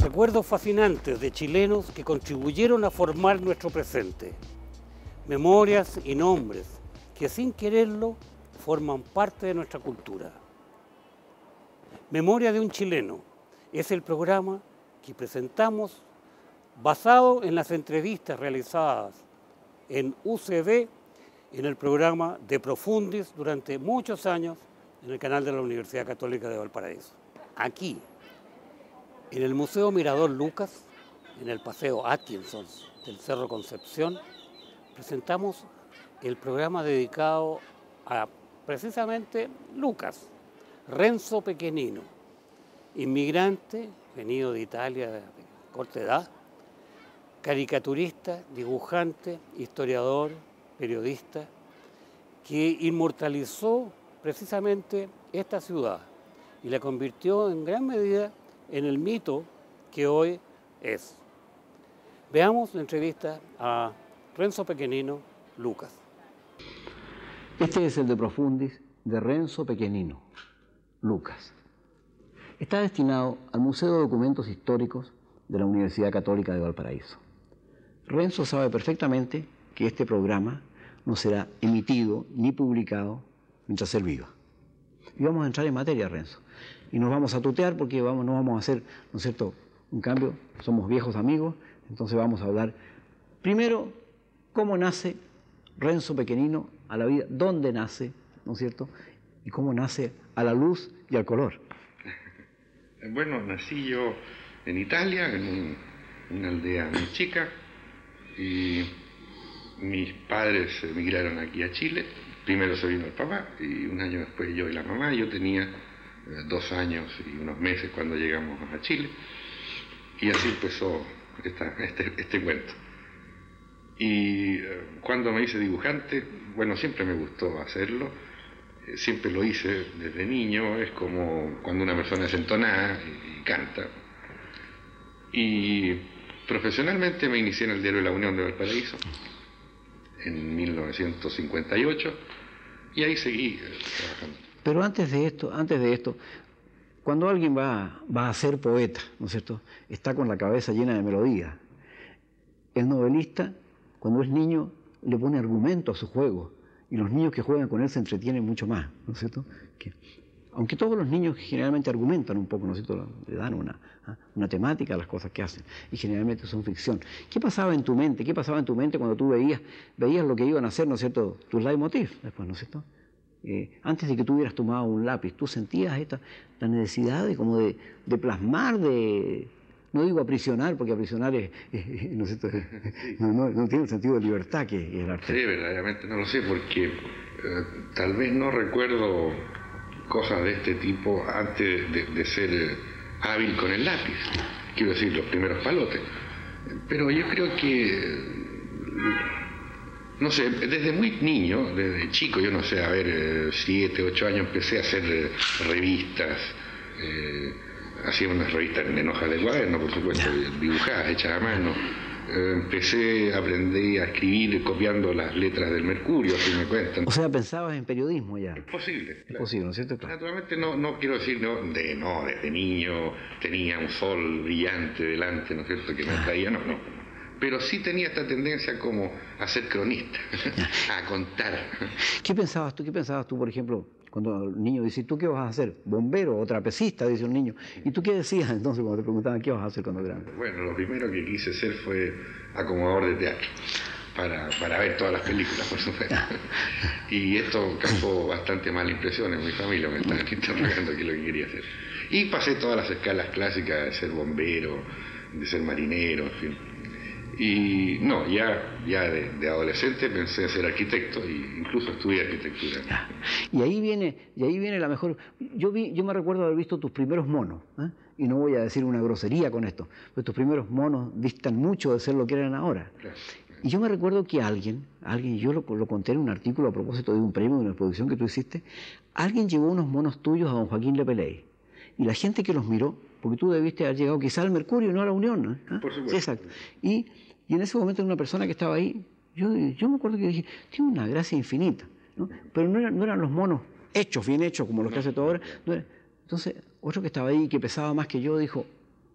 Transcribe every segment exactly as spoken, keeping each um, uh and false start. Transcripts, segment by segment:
Recuerdos fascinantes de chilenos que contribuyeron a formar nuestro presente. Memorias y nombres que sin quererlo forman parte de nuestra cultura. Memoria de un chileno es el programa que presentamos basado en las entrevistas realizadas en U C B en el programa De Profundis durante muchos años en el canal de la Universidad Católica de Valparaíso. Aquí, en el Museo Mirador Lucas, en el Paseo Atkinson del Cerro Concepción, presentamos el programa dedicado a precisamente Lucas, Renzo Pequenino, inmigrante, venido de Italia de corta edad, caricaturista, dibujante, historiador, periodista, que inmortalizó precisamente esta ciudad y la convirtió en gran medida en el mito que hoy es. Veamos la entrevista a Renzo Pequenino, Lucas. Este es el De Profundis de Renzo Pequenino, Lucas. Está destinado al Museo de Documentos Históricos de la Universidad Católica de Valparaíso. Renzo sabe perfectamente que este programa no será emitido ni publicado mientras él viva. Y vamos a entrar en materia, Renzo. Y nos vamos a tutear porque vamos, no vamos a hacer, ¿no es cierto?, un cambio. Somos viejos amigos, entonces vamos a hablar primero cómo nace Renzo Pequenino a la vida, dónde nace, ¿no es cierto?, y cómo nace a la luz y al color. Bueno, nací yo en Italia, en un, una aldea muy chica, y mis padres emigraron aquí a Chile. Primero se vino el papá y un año después yo y la mamá. Yo tenía eh, dos años y unos meses cuando llegamos a Chile, y así empezó esta, este, este cuento. Y eh, cuando me hice dibujante, bueno, siempre me gustó hacerlo, eh, siempre lo hice desde niño. Es como cuando una persona es entonada y, y canta. Y profesionalmente me inicié en el diario La Unión de Valparaíso en mil novecientos cincuenta y ocho, y ahí seguí eh, trabajando. Pero antes de esto, antes de esto, cuando alguien va, va a ser poeta, ¿no es cierto?, está con la cabeza llena de melodía. El novelista, cuando es niño, le pone argumento a su juego, y los niños que juegan con él se entretienen mucho más, ¿no es cierto? Que, aunque todos los niños generalmente argumentan un poco, ¿no es cierto?, le dan una, una temática a las cosas que hacen, y generalmente son ficción. ¿Qué pasaba en tu mente? ¿Qué pasaba en tu mente cuando tú veías, veías lo que iban a hacer, ¿no es cierto?, tus leitmotiv después, ¿no es cierto? Eh, antes de que tú hubieras tomado un lápiz, tú sentías esta la necesidad de, como de, de plasmar, de, no digo aprisionar, porque aprisionar es, es, ¿no es cierto?, no, no, no tiene el sentido de libertad que es el arte. Sí, verdaderamente no lo sé, porque eh, tal vez no recuerdo cosas de este tipo antes de, de ser eh, hábil con el lápiz, quiero decir, los primeros palotes. Pero yo creo que, no sé, desde muy niño, desde chico, yo no sé, a ver, eh, siete, ocho años, empecé a hacer eh, revistas, eh, hacía unas revistas en hojas de cuaderno, por supuesto, dibujadas, hechas a mano. Eh, empecé, aprendí a escribir copiando las letras del Mercurio, así me cuentan. O sea, pensabas en periodismo ya. Es posible. Es claro. posible, ¿no es cierto? Claro. Naturalmente no, no quiero decir, no, de, no, desde niño tenía un sol brillante delante, ¿no es cierto?, que me atraía, no, no. Pero sí tenía esta tendencia como a ser cronista, a contar. ¿Qué pensabas tú? ¿Qué pensabas tú, por ejemplo, cuando el niño dice, ¿tú qué vas a hacer? ¿Bombero o trapecista?, dice un niño. ¿Y tú qué decías entonces cuando te preguntaban qué vas a hacer cuando grande? Bueno, lo primero que quise ser fue acomodador de teatro, para, para ver todas las películas, por supuesto. Y esto causó bastante mala impresión en mi familia, me estaban interrogando qué es lo que quería hacer. Y pasé todas las escalas clásicas de ser bombero, de ser marinero, en fin. Y no, ya, ya de, de adolescente pensé en ser arquitecto, e incluso estudié arquitectura. Y ahí viene, y ahí viene la mejor. Yo vi, yo me recuerdo haber visto tus primeros monos, ¿eh? Y no voy a decir una grosería con esto, pero tus primeros monos distan mucho de ser lo que eran ahora. Claro. Y yo me recuerdo que alguien, alguien, yo lo, lo conté en un artículo a propósito de un premio, de una exposición que tú hiciste, alguien llevó unos monos tuyos a don Joaquín Lepeley. Y la gente que los miró, porque tú debiste haber llegado quizá al Mercurio y no a la Unión, ¿eh? Por supuesto. Sí, exacto. Y, y en ese momento una persona que estaba ahí, yo, yo me acuerdo que dije, tiene una gracia infinita, ¿no? Pero no eran, no eran los monos hechos, bien hechos, como los que hace todo ahora. No era. Entonces, otro que estaba ahí, que pesaba más que yo, dijo,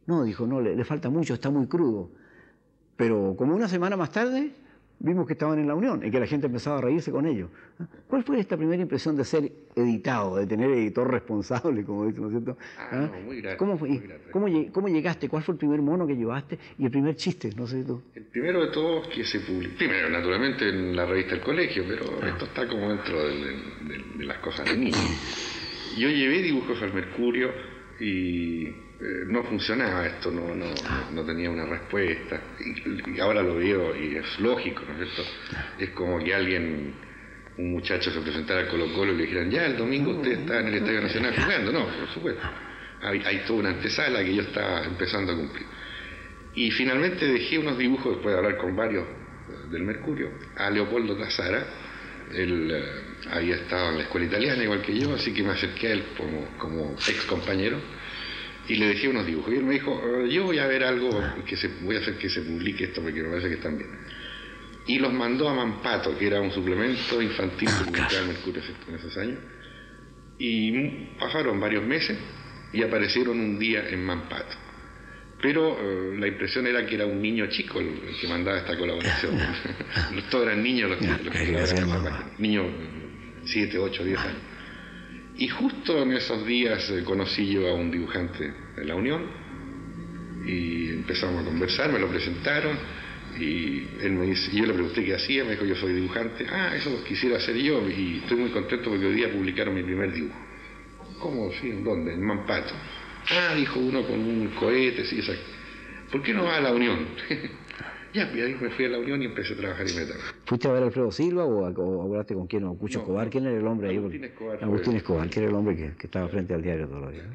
No, dijo, no, le, le falta mucho, está muy crudo. Pero como una semana más tarde, vimos que estaban en la Unión y que la gente empezaba a reírse con ellos. ¿Cuál fue esta primera impresión de ser editado, de tener editor responsable, como dicen, ¿no es cierto? Ah, ¿Ah? no, muy grato. ¿Cómo, fue, muy grato. ¿cómo, ¿Cómo llegaste? ¿Cuál fue el primer mono que llevaste? Y el primer chiste, no sé tú. El primero de todos que se publicó, primero naturalmente en la revista El Colegio, pero ah. esto está como dentro de, de, de, de las cosas de niños. Yo llevé dibujos al Mercurio y eh, no funcionaba esto, no, no, no, no tenía una respuesta. Y, y ahora lo veo y es lógico, ¿no es cierto? Es como que alguien, un muchacho se presentara al Colo Colo y le dijeran, ya el domingo usted está en el Estadio Nacional jugando. No, por supuesto. Hay, hay toda una antesala que yo estaba empezando a cumplir. Y finalmente dejé unos dibujos, después de hablar con varios del Mercurio, a Leopoldo Tazara. Él eh, había estado en la escuela italiana igual que yo, así que me acerqué a él como, como ex compañero y le dejé unos dibujos. Y él me dijo, yo voy a ver algo, que se, voy a hacer que se publique esto porque me parece que están bien. Y los mandó a Mampato, que era un suplemento infantil que publicaba el Mercurio en esos años. Y pasaron varios meses y aparecieron un día en Mampato. Pero uh, la impresión era que era un niño chico el, el que mandaba esta colaboración. Todos eran niños los que, los que colaboraban en esa página. Niños siete, ocho, diez años. Y justo en esos días eh, conocí yo a un dibujante de la Unión y empezamos a conversar, me lo presentaron y él me dice, y yo le pregunté qué hacía, me dijo, yo soy dibujante. Ah, eso quisiera hacer yo y estoy muy contento porque hoy día publicaron mi primer dibujo. ¿Cómo? Sí, ¿en dónde? En Mampato. Ah, dijo uno con un cohete, sí, exacto. ¿Por qué no va a la Unión? Ya, pues ahí me fui a la Unión y empecé a trabajar inmediatamente. ¿Fuiste a ver a Alfredo Silva o, o hablaste con quién? ¿O Cucho no, Escobar? ¿Quién era el hombre ahí? Agustín Escobar. Agustín Escobar, que era el hombre que, que estaba frente al diario todos los días.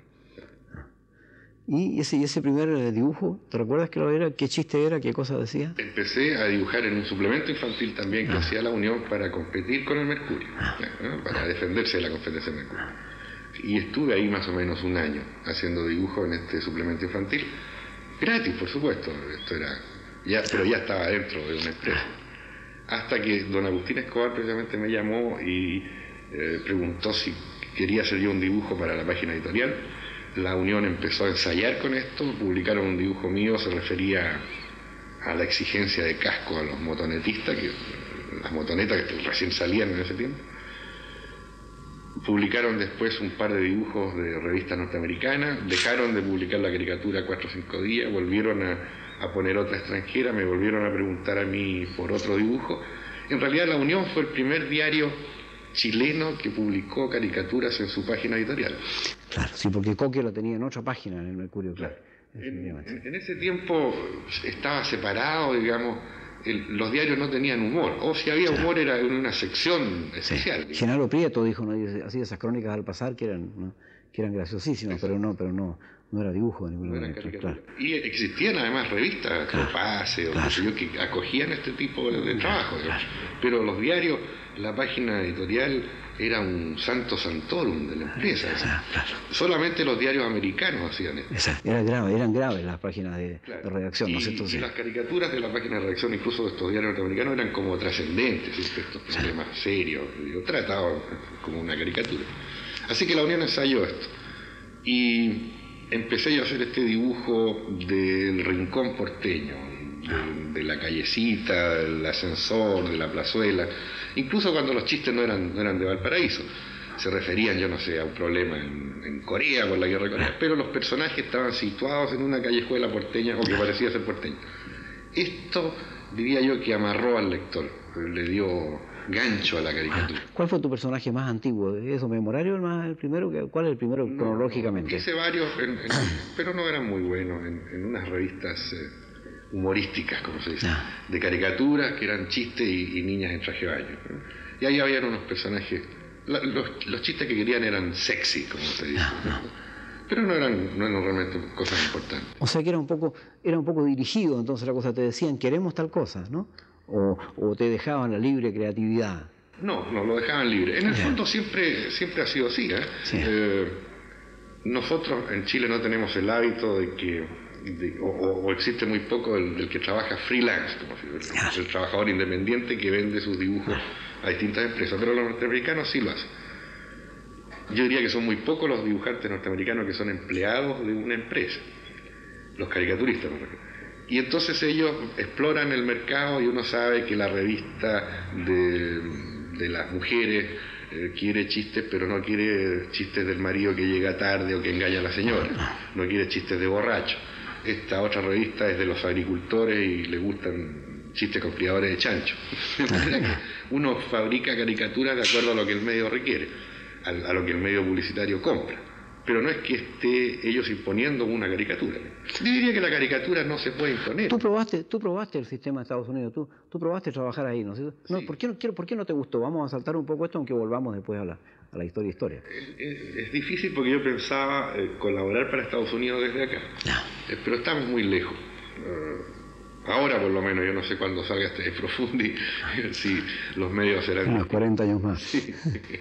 ¿Y ese, y ese primer dibujo, te recuerdas que lo era? ¿Qué chiste era? ¿Qué cosa decía? Empecé a dibujar en un suplemento infantil también que ah. hacía la Unión para competir con el Mercurio, ah. ¿no? Para defenderse de la competencia del Mercurio. Y estuve ahí más o menos un año haciendo dibujo en este suplemento infantil, gratis por supuesto, esto era ya, pero ya estaba dentro de una empresa, hasta que don Agustín Escobar precisamente me llamó y eh, preguntó si quería hacer yo un dibujo para la página editorial. La Unión empezó a ensayar con esto, publicaron un dibujo mío, se refería a la exigencia de casco a los motonetistas, que las motonetas que recién salían en ese tiempo. Publicaron después un par de dibujos de revistas norteamericanas, dejaron de publicar la caricatura cuatro o cinco días, volvieron a, a poner otra extranjera, me volvieron a preguntar a mí por otro dibujo. En realidad La Unión fue el primer diario chileno que publicó caricaturas en su página editorial. Claro, sí, porque Coque lo tenía en otra página en el Mercurio, claro. En, en, en ese tiempo estaba separado, digamos. El, los diarios no tenían humor, o si había humor era en una sección especial. Sí. Genaro Prieto dijo, ¿no? Hacía esas crónicas al pasar que eran, ¿no? que eran graciosísimas, pero no, pero no, no era dibujo de ninguna manera. Claro. Y existían además revistas, claro. Copase o claro. qué sé yo, que acogían este tipo de, de trabajo, claro. Pero los diarios, la página editorial era un santo santorum de la empresa. Claro, claro. Solamente los diarios americanos hacían esto. Exacto. Era grave, eran graves las páginas de, claro. de redacción, y, ¿no es cierto? Y las caricaturas de la página de redacción, incluso de estos diarios norteamericanos, eran como trascendentes, estos problemas sí. serios, digo, trataban como una caricatura. Así que la Unión ensayó esto. Y empecé yo a hacer este dibujo del rincón porteño, de, de la callecita, del ascensor, de la plazuela, incluso cuando los chistes no eran, no eran de Valparaíso, se referían, yo no sé, a un problema en, en Corea, por la guerra de Corea, pero los personajes estaban situados en una callejuela porteña, o que parecía ser porteña. Esto, diría yo, que amarró al lector, le dio gancho a la caricatura. ¿Cuál fue tu personaje más antiguo? ¿Es Memorario el, más, el primero? ¿Cuál es el primero no, cronológicamente? No, hice varios, en, en, pero no eran muy buenos, en, en unas revistas eh, humorísticas, como se dice, no. de caricaturas que eran chistes y, y niñas en traje de baño, ¿no? Y ahí habían unos personajes, la, los, los chistes que querían eran sexy, como se dice, no, no. pero no eran, no eran realmente cosas importantes. O sea que era un poco, era un poco dirigido, entonces la cosa, te decían, queremos tal cosa, ¿no? O, o te dejaban la libre creatividad. No, no, lo dejaban libre. En el yeah. fondo siempre, siempre ha sido así, ¿eh? Sí. Eh, nosotros en Chile no tenemos el hábito de que, de, o, o existe muy poco el, el que trabaja freelance, como si el, yeah. el trabajador independiente que vende sus dibujos a distintas empresas, pero los norteamericanos sí lo hacen. Yo diría que son muy pocos los dibujantes norteamericanos que son empleados de una empresa. los caricaturistas me refiero. Y entonces ellos exploran el mercado y uno sabe que la revista de, de las mujeres eh, quiere chistes, pero no quiere chistes del marido que llega tarde o que engaña a la señora, no quiere chistes de borracho. Esta otra revista es de los agricultores y le gustan chistes con criadores de chancho. Uno fabrica caricaturas de acuerdo a lo que el medio requiere, a, a lo que el medio publicitario compra. Pero no es que esté ellos imponiendo una caricatura. Yo diría que la caricatura no se puede imponer. Tú probaste, tú probaste el sistema de Estados Unidos, tú, tú probaste trabajar ahí, ¿no? ¿No? Sí. ¿Por qué no, quiero, ¿Por qué no te gustó? Vamos a saltar un poco esto, aunque volvamos después a la, a la historia historia. Es, es, es difícil porque yo pensaba eh, colaborar para Estados Unidos desde acá, No. eh, pero estamos muy lejos. Uh, ahora por lo menos, yo no sé cuándo salga este de Profundi, si los medios serán... Unos cuarenta años más. Sí.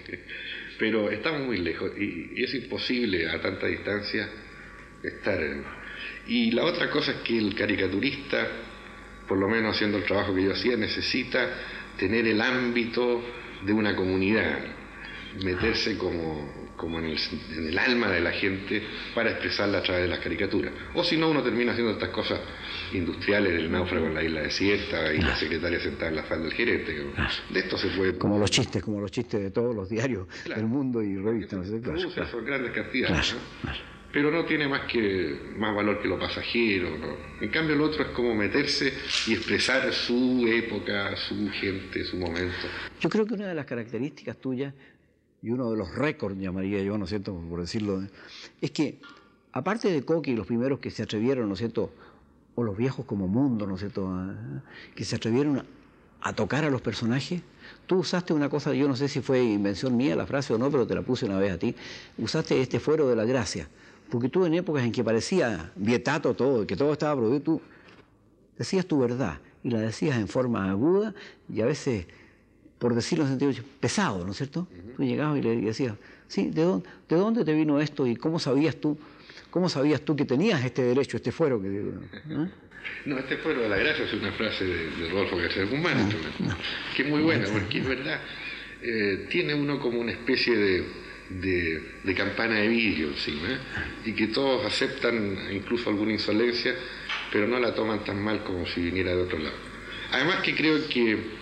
Pero estamos muy lejos y, y es imposible a tanta distancia estar en... Y la otra cosa es que el caricaturista, por lo menos haciendo el trabajo que yo hacía, necesita tener el ámbito de una comunidad, meterse como, como en, el, en el alma de la gente para expresarla a través de las caricaturas. O si no, uno termina haciendo estas cosas industriales del náufrago en la isla desierta y la secretaria sentada en la falda del gerente. De esto se puede... Como los chistes, como los chistes de todos los diarios Claro. del mundo y revistas. ¿No sé? Claro, Produce claro. eso en grandes cantidades, Claro, ¿no? claro. Pero no tiene más que más valor que lo pasajero, ¿no? En cambio lo otro es como meterse y expresar su época, su gente, su momento. Yo creo que una de las características tuyas, y uno de los récords, llamaría yo, ¿no es cierto?, por decirlo, es que, aparte de Coqui, los primeros que se atrevieron, ¿no es cierto?, o los viejos como Mundo, ¿no es cierto?, que se atrevieron a, a tocar a los personajes, tú usaste una cosa, yo no sé si fue invención mía la frase o no, pero te la puse una vez a ti, usaste este fuero de la gracia, porque tú en épocas en que parecía vietato todo, que todo estaba prohibido, tú decías tu verdad, y la decías en forma aguda, y a veces, por decirlo en sentido pesado, ¿no es cierto? Uh-huh. Tú llegabas y le decías, sí, ¿de dónde, ¿de dónde te vino esto? ¿Y cómo sabías tú, cómo sabías tú que tenías este derecho, este fuero? Que, ¿eh? No, este fuero de la gracia es una frase de, de Rodolfo García Guzmán, no, no. que es muy buena, porque es verdad, eh, tiene uno como una especie de, de, de campana de vidrio encima, ¿eh? Y que todos aceptan incluso alguna insolencia, pero no la toman tan mal como si viniera de otro lado. Además que creo que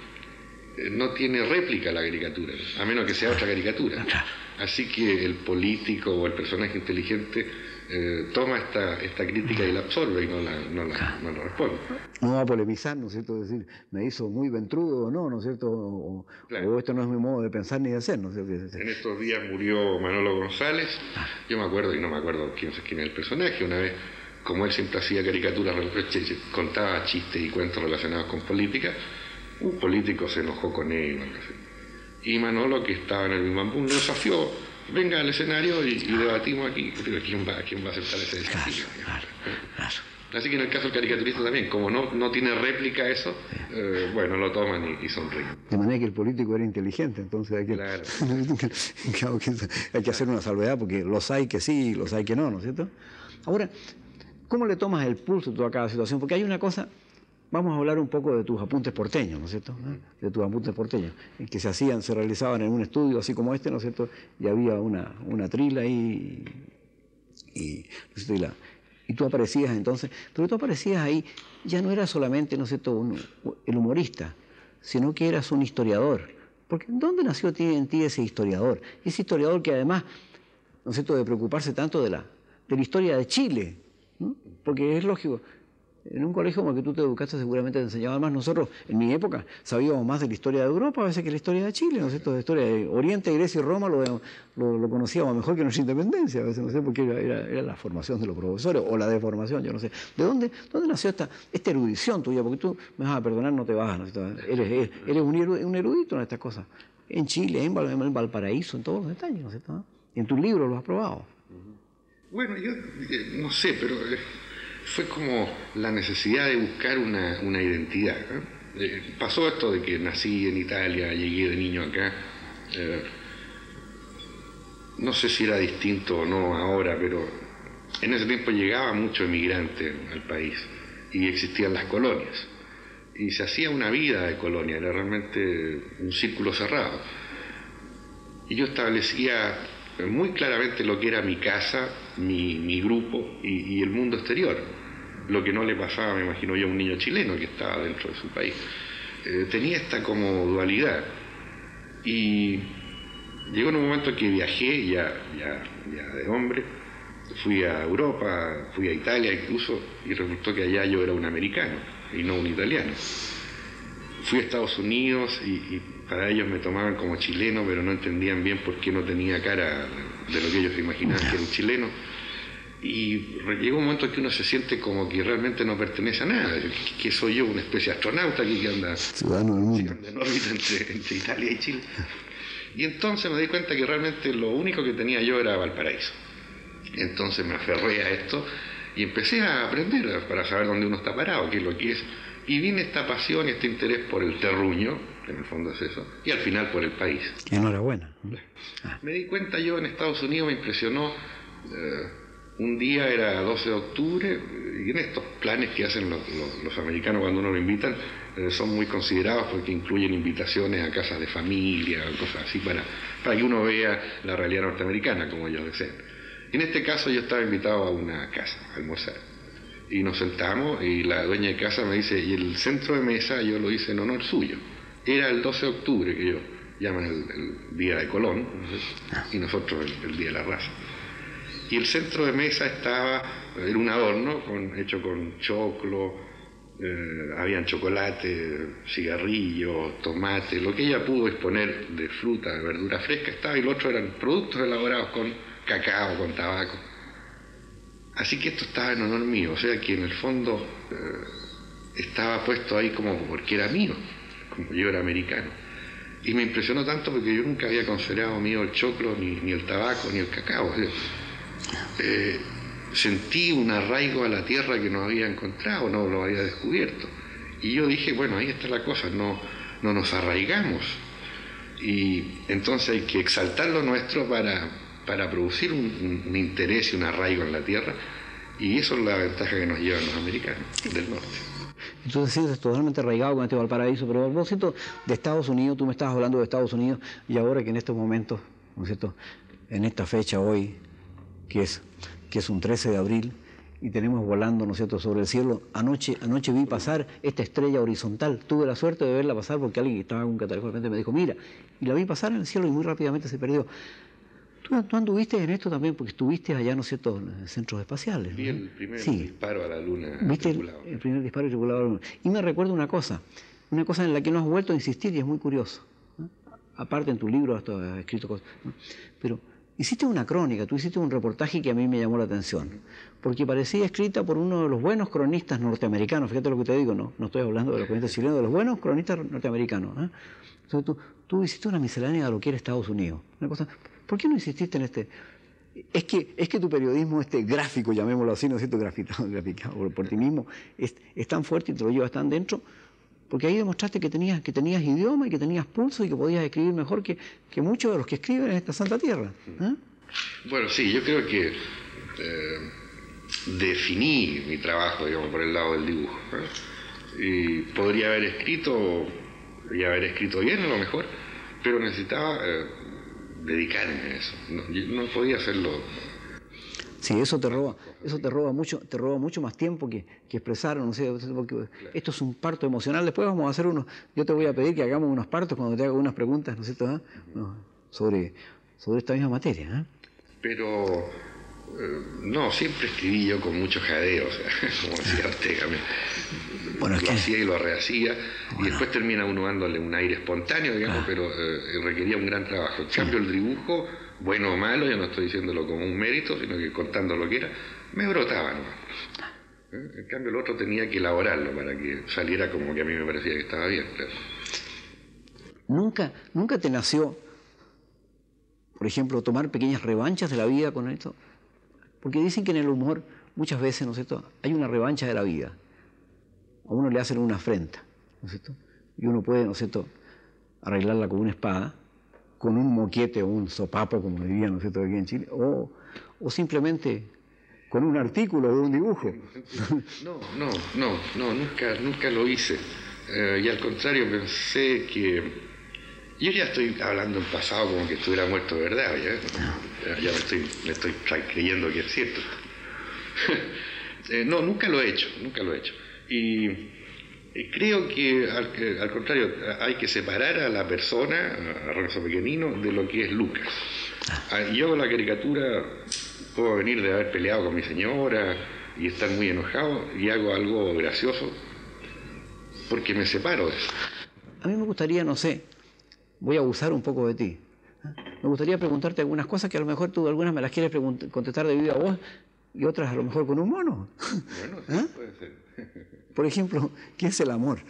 no tiene réplica la caricatura, a menos que sea otra caricatura. Así que el político o el personaje inteligente eh, toma esta, esta crítica y la absorbe y no la, no la, no la responde. No va a polemizar, ¿no es cierto? Decir, me hizo muy ventrudo o no, ¿no es cierto? O, claro. o esto no es mi modo de pensar ni de hacer, ¿no es cierto? En estos días murió Manolo González, yo me acuerdo, y no me acuerdo quién, quién es el personaje, una vez, como él siempre hacía caricaturas, contaba chistes y cuentos relacionados con política, un político se enojó con él, y Manolo, que estaba en el Bimambú, lo desafió, venga al escenario y, y debatimos aquí. Pero ¿quién va, quién va a aceptar ese desafío? Claro, claro. Así que en el caso del caricaturista también, como no, no tiene réplica eso, eh, bueno, lo toman y, y sonríen. De manera que el político era inteligente, entonces hay que, claro. claro, hay que hacer una salvedad, porque los hay que sí y los hay que no, ¿no es cierto? Ahora, ¿cómo le tomas el pulso tú a cada situación? Porque hay una cosa... Vamos a hablar un poco de tus apuntes porteños, ¿no es cierto? De tus apuntes porteños, que se hacían, se realizaban en un estudio así como este, ¿no es cierto? Y había una, una trila ahí, y, ¿no es cierto? y, la, y tú aparecías entonces, pero tú aparecías ahí, ya no eras solamente, ¿no es cierto?, un, el humorista, sino que eras un historiador. Porque ¿dónde nació en ti ese historiador? Ese historiador que además, ¿no es cierto?, de preocuparse tanto de la, de la historia de Chile, ¿no? Porque es lógico. En un colegio como el que tú te educaste seguramente te enseñaban más. Nosotros, en mi época, sabíamos más de la historia de Europa a veces que la historia de Chile, ¿no es cierto? La historia de Oriente, Grecia y Roma lo, lo, lo conocíamos mejor que nuestra independencia, a veces, no sé, porque era, era, era la formación de los profesores o la deformación, yo no sé. ¿De dónde, dónde nació esta, esta erudición tuya? Porque tú, me vas a perdonar, no te vas, ¿no es cierto? Eres, eres, eres un, erudito, un erudito en estas cosas. En Chile, en, Val, en Valparaíso, en todos los detalles, ¿no es cierto? En tus libros lo has probado. Bueno, yo eh, no sé, pero... Eh... fue como la necesidad de buscar una, una identidad, ¿no? Eh, pasó esto de que nací en Italia, llegué de niño acá, eh, no sé si era distinto o no ahora, pero en ese tiempo llegaba mucho emigrante al país y existían las colonias y se hacía una vida de colonia, era realmente un círculo cerrado y yo establecía muy claramente lo que era mi casa, mi, mi grupo y, y el mundo exterior. lo que no le pasaba, me imagino yo, a un niño chileno que estaba dentro de su país. Eh, tenía esta como dualidad. Y llegó en un momento que viajé, ya, ya, ya de hombre, fui a Europa, fui a Italia incluso, y resultó que allá yo era un americano y no un italiano. Fui a Estados Unidos y, y para ellos me tomaban como chileno, pero no entendían bien por qué no tenía cara de lo que ellos imaginaban que era un chileno. Y llegó un momento en que uno se siente como que realmente no pertenece a nada, que, que soy yo una especie de astronauta aquí que anda, ciudadano del mundo, que anda en órbita entre, entre Italia y Chile. Y entonces me di cuenta que realmente lo único que tenía yo era Valparaíso. Entonces me aferré a esto y empecé a aprender para saber dónde uno está parado, qué es lo que es. Y vine esta pasión y este interés por el terruño, que en el fondo es eso, y al final por el país. Enhorabuena. Ah. Me di cuenta yo en Estados Unidos, me impresionó, eh, un día era doce de octubre, y en estos planes que hacen los, los, los americanos cuando uno lo invitan, eh, son muy considerados porque incluyen invitaciones a casas de familia, cosas así, para, para que uno vea la realidad norteamericana, como ellos desean. En este caso yo estaba invitado a una casa, a almorzar. Y nos sentamos y la dueña de casa me dice, y el centro de mesa yo lo hice en honor suyo. Era el doce de octubre, que ellos llaman el, el Día de Colón, ¿sí? Y nosotros el, el Día de la Raza. Y el centro de mesa estaba, era un adorno con, hecho con choclo, eh, habían chocolate, cigarrillos, tomate, lo que ella pudo disponer de fruta, de verdura fresca estaba, y lo otro eran productos elaborados con cacao, con tabaco. Así que esto estaba en honor mío, o sea que en el fondo eh, estaba puesto ahí como porque era mío, como yo era americano. Y me impresionó tanto porque yo nunca había considerado mío el choclo, ni, ni el tabaco, ni el cacao. O sea, eh, sentí un arraigo a la tierra que no había encontrado, no lo había descubierto. Y yo dije, bueno, ahí está la cosa, no, no nos arraigamos. Y entonces hay que exaltar lo nuestro para... para producir un, un, un interés y un arraigo en la tierra, y eso es la ventaja que nos llevan los americanos del norte. Entonces sí, es totalmente arraigado con este Valparaíso, pero a propósito de Estados Unidos, tú me estabas hablando de Estados Unidos, y ahora que en estos momentos, ¿no es cierto?, en esta fecha hoy, que es, que es un trece de abril, y tenemos volando, ¿no es cierto?, sobre el cielo, anoche, anoche vi pasar esta estrella horizontal, tuve la suerte de verla pasar porque alguien que estaba con un catalejo de repente me dijo, mira, y la vi pasar en el cielo y muy rápidamente se perdió. Tú anduviste en esto también porque estuviste allá, ¿no es cierto?, en centros espaciales, ¿no? Vi el primer sí. disparo a la luna. ¿Viste el, el primer disparo tripulado a la luna? Y me recuerdo una cosa, una cosa en la que no has vuelto a insistir y es muy curioso, ¿no? Aparte en tu libro has escrito cosas, ¿no? Pero hiciste una crónica, tú hiciste un reportaje que a mí me llamó la atención, porque parecía escrita por uno de los buenos cronistas norteamericanos, fíjate lo que te digo, no, no estoy hablando de los cronistas chilenos, de los buenos cronistas norteamericanos, ¿eh? Entonces tú, tú hiciste una miscelánea de lo que era Estados Unidos, una cosa... ¿Por qué no insististe en este? Es que, es que tu periodismo, este gráfico, llamémoslo así, ¿no es cierto?, graficado, graficado por, por ti mismo, es, es tan fuerte y te lo llevas tan dentro, porque ahí demostraste que tenías, que tenías idioma y que tenías pulso y que podías escribir mejor que, que muchos de los que escriben en esta santa tierra. ¿Eh? Bueno, sí, yo creo que eh, definí mi trabajo, digamos, por el lado del dibujo, ¿eh? Y podría haber escrito, y haber escrito bien a lo mejor, pero necesitaba... Eh, dedicarme a eso, no, no podía hacerlo. Sí, eso te roba, eso te roba mucho, te roba mucho más tiempo que, que expresar, no sé, porque claro. Esto es un parto emocional. Después vamos a hacer unos, yo te voy a pedir que hagamos unos partos cuando te haga unas preguntas, ¿no es cierto?, ¿eh? No, sobre, sobre esta misma materia, ¿eh? Pero eh, no, siempre escribí yo con mucho jadeo, o sea, como decía Ortega, me, bueno, lo que... hacía y lo rehacía, bueno. Y después termina uno dándole un aire espontáneo, digamos, ah. pero eh, requería un gran trabajo. En sí. Cambio, el dibujo, bueno o malo, yo no estoy diciéndolo como un mérito, sino que contando lo que era, me brotaba nomás. ¿Eh? En cambio, el otro tenía que elaborarlo para que saliera como que a mí me parecía que estaba bien, claro. ¿Nunca, nunca te nació, por ejemplo, tomar pequeñas revanchas de la vida con esto? Porque dicen que en el humor muchas veces, ¿no es cierto?, hay una revancha de la vida. A uno le hacen una afrenta, ¿no es cierto?, y uno puede, ¿no es cierto?, arreglarla con una espada, con un moquete o un sopapo, como dirían, ¿no es cierto?, aquí en Chile, o, o simplemente con un artículo de un dibujo. No, no, no, no, nunca, nunca lo hice. Eh, y al contrario, pensé que... Yo ya estoy hablando en pasado como que estuviera muerto de verdad, ¿ya? Ya, ya me estoy, me estoy creyendo que es cierto. Eh, no, nunca lo he hecho, nunca lo he hecho. Y eh, creo que al, que, al contrario, hay que separar a la persona, a Renzo Pequenino, de lo que es Lucas. Ah, yo la caricatura puedo venir de haber peleado con mi señora y estar muy enojado y hago algo gracioso porque me separo de eso. A mí me gustaría, no sé, voy a abusar un poco de ti. Me gustaría preguntarte algunas cosas que a lo mejor tú algunas me las quieres contestar de viva voz y otras a lo mejor con un mono. Bueno, sí, ¿eh? Puede ser. Por ejemplo, ¿qué es el amor?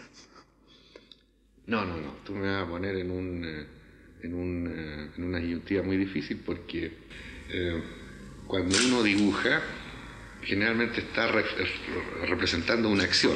No, no, no. Tú me vas a poner en un, en un, en una disyuntiva muy difícil porque eh, cuando uno dibuja, generalmente está re, representando una acción.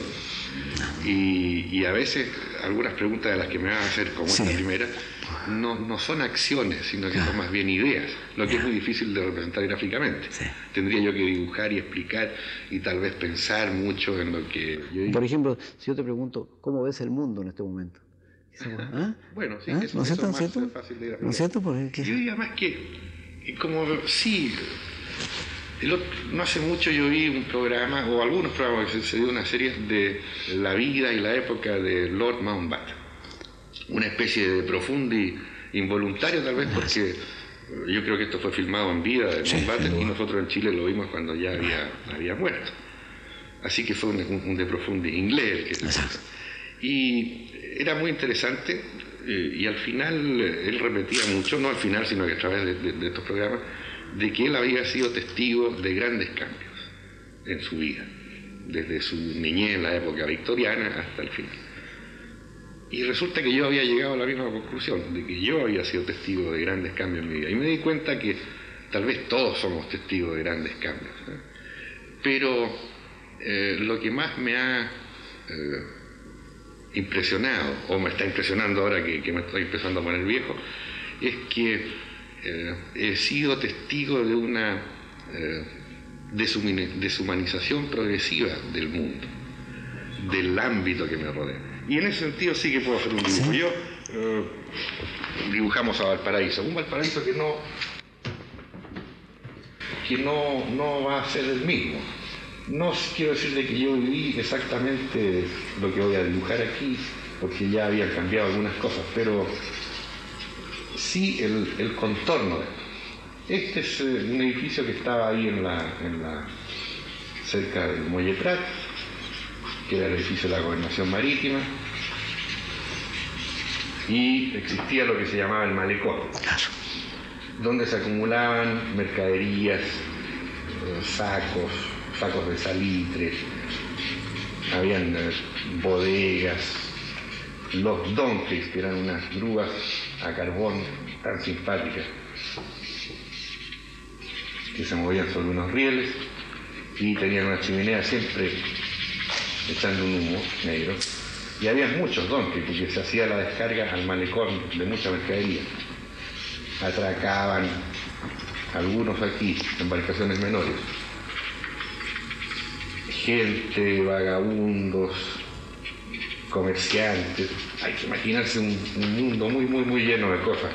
Y, y a veces algunas preguntas de las que me vas a hacer, como sí. esta primera, no, no son acciones, sino que claro. son más bien ideas, lo que claro. es muy difícil de representar gráficamente. Sí. Tendría yo que dibujar y explicar y tal vez pensar mucho en lo que yo... Por ejemplo, si yo te pregunto, ¿cómo ves el mundo en este momento? ¿Ah? Bueno, sí, ¿Ah? eso, ¿No es eso cierto, es más ¿cierto? fácil de ¿No es cierto? Porque... Yo diría más que, como, sí... Otro, no hace mucho yo vi un programa, o algunos programas que se dio una serie de la vida y la época de Lord Mountbatten. Una especie de profundi involuntario tal vez, porque yo creo que esto fue filmado en vida de Mountbatten sí, y nosotros en Chile lo vimos cuando ya había, había muerto. Así que fue un, un de profundi inglés. Que y era muy interesante y al final él repetía mucho, no al final sino que a través de, de, de estos programas, de que él había sido testigo de grandes cambios en su vida, desde su niñez en la época victoriana hasta el final. Y resulta que yo había llegado a la misma conclusión, de que yo había sido testigo de grandes cambios en mi vida. Y me di cuenta que tal vez todos somos testigos de grandes cambios, ¿eh? Pero eh, lo que más me ha eh, impresionado, o me está impresionando ahora que, que me estoy empezando a poner viejo, es que Eh, he sido testigo de una eh, deshumanización progresiva del mundo, del ámbito que me rodea. Y en ese sentido sí que puedo hacer un dibujo. Yo eh, dibujamos a Valparaíso, un Valparaíso que no, que no, no va a ser el mismo. No quiero decir de que yo viví exactamente lo que voy a dibujar aquí, porque ya habían cambiado algunas cosas, pero sí el, el contorno. Este es eh, un edificio que estaba ahí en la, en la cerca del Muelle Prat, que era el edificio de la Gobernación Marítima, y existía lo que se llamaba el malecón, donde se acumulaban mercaderías, eh, sacos, sacos de salitre, habían eh, bodegas, los donkeys, que eran unas grúas a carbón tan simpáticas que se movían sobre unos rieles y tenían una chimenea siempre echando un humo negro, y había muchos donkeys porque se hacía la descarga al malecón de mucha mercadería. Atracaban algunos aquí, embarcaciones menores, gente, vagabundos, comerciantes. Hay que imaginarse un, un mundo muy, muy, muy lleno de cosas.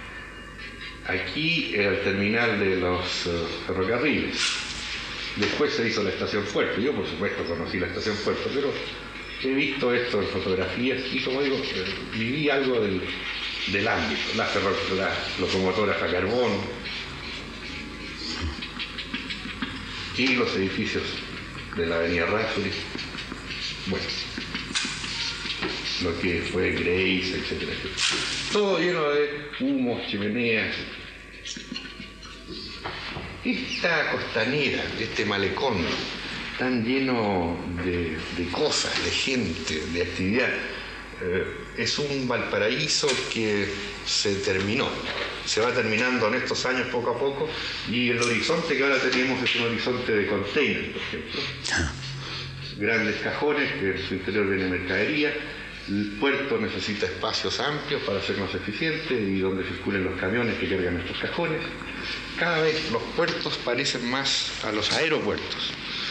Aquí era el terminal de los uh, ferrocarriles. Después se hizo la estación Puerto. Yo, por supuesto, conocí la estación Puerto, pero he visto esto en fotografías y, como digo, eh, viví algo del, del ámbito. Las la locomotoras a carbón y los edificios de la avenida Rhapsody. Bueno, lo que fue Grace, etcétera, etcétera. Todo lleno de humos, chimeneas. Esta costanera, este malecón, tan lleno de, de cosas, de gente, de actividad, eh, es un Valparaíso que se terminó. Se va terminando en estos años poco a poco, y el horizonte que ahora tenemos es un horizonte de containers, por ejemplo. Grandes cajones, que en su interior viene mercadería. El puerto necesita espacios amplios para ser más eficiente y donde circulen los camiones que cargan estos cajones. Cada vez los puertos parecen más a los aeropuertos.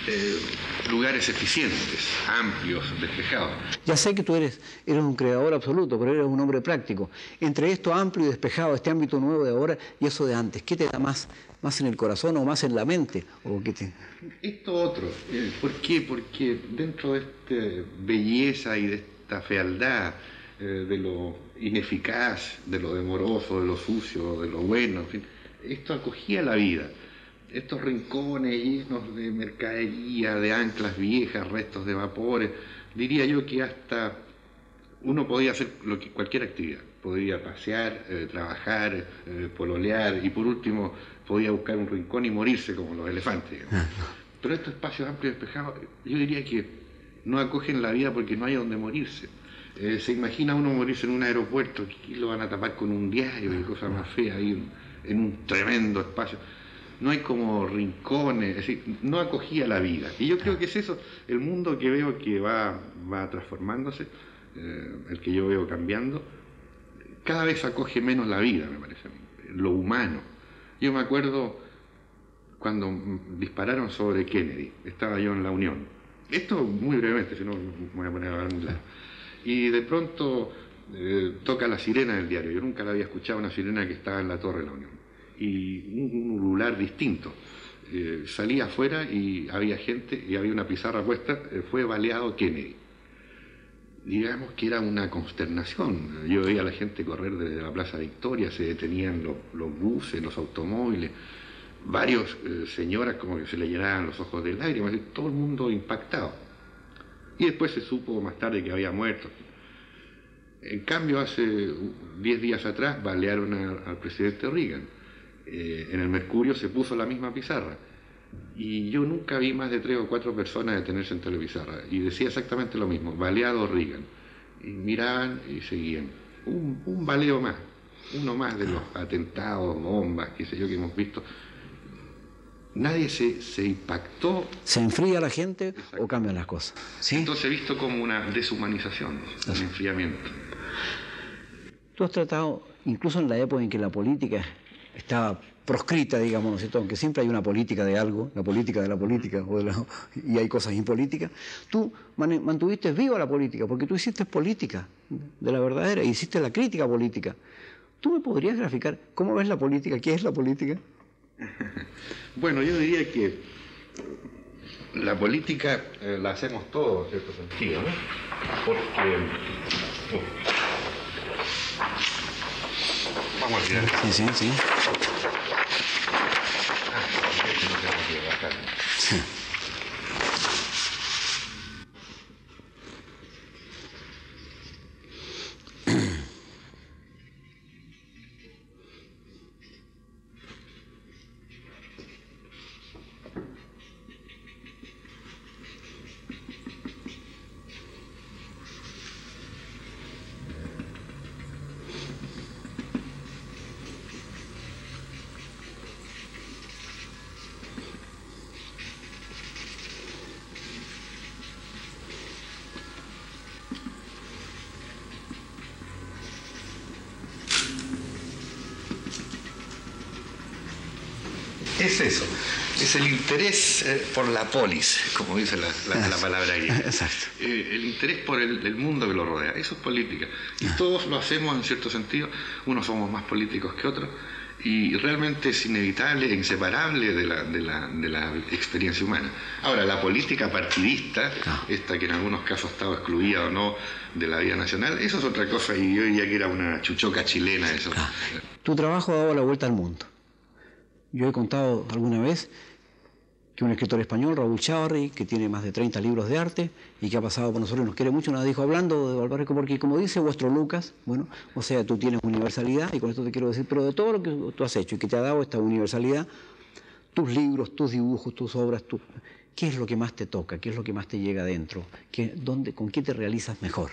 eh, lugares eficientes, amplios, despejados. Ya sé que tú eres, eres un creador absoluto, pero eres un hombre práctico. Entre esto amplio y despejado, este ámbito nuevo de ahora y eso de antes, ¿qué te da más, más en el corazón o más en la mente? ¿O qué te... Esto otro. Eh, ¿Por qué? Porque dentro de esta belleza y de esta fealdad, eh, de lo ineficaz, de lo demoroso, de lo sucio, de lo bueno, en fin, esto acogía la vida. Estos rincones llenos de mercadería, de anclas viejas, restos de vapores, diría yo que hasta uno podía hacer lo que, cualquier actividad. Podía pasear, eh, trabajar, eh, pololear y por último podía buscar un rincón y morirse como los elefantes. Pero estos espacios amplios y despejados, yo diría que no acogen la vida porque no hay donde morirse. Eh, se imagina uno morirse en un aeropuerto, que lo van a tapar con un diario y cosas más feas ahí en un tremendo espacio. No hay como rincones, es decir, no acogía la vida. Y yo creo que es eso, el mundo que veo que va, va transformándose, eh, el que yo veo cambiando, cada vez acoge menos la vida, me parece a mí, lo humano. Yo me acuerdo cuando dispararon sobre Kennedy, estaba yo en la Unión. Esto muy brevemente, si no me voy a poner a hablar muy largo. Y de pronto eh, toca la sirena del diario. Yo nunca la había escuchado, una sirena que estaba en la Torre de la Unión. Y un, un ulular distinto. Eh, salí afuera y había gente y había una pizarra puesta, eh, fue baleado Kennedy. Digamos que era una consternación. Yo veía a la gente correr desde la Plaza Victoria, se detenían los, los buses, los automóviles, varios eh, señoras como que se le llenaban los ojos de lágrimas, todo el mundo impactado. Y después se supo más tarde que había muerto. En cambio, hace diez días atrás balearon a, al presidente Reagan. Eh, en el Mercurio se puso la misma pizarra y yo nunca vi más de tres o cuatro personas detenerse entre la pizarra y decía exactamente lo mismo, baleado Reagan, y miraban y seguían, un, un baleo más, uno más de los atentados, bombas, qué sé yo, que hemos visto. Nadie se, se impactó. ¿Se enfría la gente o cambian las cosas? ¿Sí? Entonces he visto como una deshumanización, un enfriamiento. Tú has tratado, incluso en la época en que la política estaba proscrita, digamos, ¿no es cierto? Aunque siempre hay una política de algo, la política de la política, o de la, y hay cosas impolíticas, tú man, mantuviste viva la política, porque tú hiciste política de la verdadera, y hiciste la crítica política. ¿Tú me podrías graficar cómo ves la política? ¿Qué es la política? Bueno, yo diría que la política eh, la hacemos todos en cierto sentido, ¿no? Porque... Uh, vamos a tirar. Sí, sí, sí. Ah, no tengo que bajar. Sí. Es eso, es el interés eh, por la polis, como dice la, la, la palabra griega. Exacto. Eh, el interés por el, el mundo que lo rodea, eso es política. Y todos lo hacemos en cierto sentido, unos somos más políticos que otros, y realmente es inevitable e inseparable de la, de, la, de la experiencia humana. Ahora, la política partidista, esta que en algunos casos estaba excluida o no de la vida nacional, eso es otra cosa, y yo diría que era una chuchoca chilena eso. Tu trabajo ha dado la vuelta al mundo. Yo he contado alguna vez que un escritor español, Raúl Chávarri, que tiene más de treinta libros de arte y que ha pasado por nosotros y nos quiere mucho, nos dijo, hablando de Valparaíso, porque como dice vuestro Lucas, bueno, o sea, tú tienes universalidad, y con esto te quiero decir, pero de todo lo que tú has hecho y que te ha dado esta universalidad, tus libros, tus dibujos, tus obras, tu, ¿qué es lo que más te toca? ¿Qué es lo que más te llega adentro? ¿Qué, dónde, ¿Con qué te realizas mejor?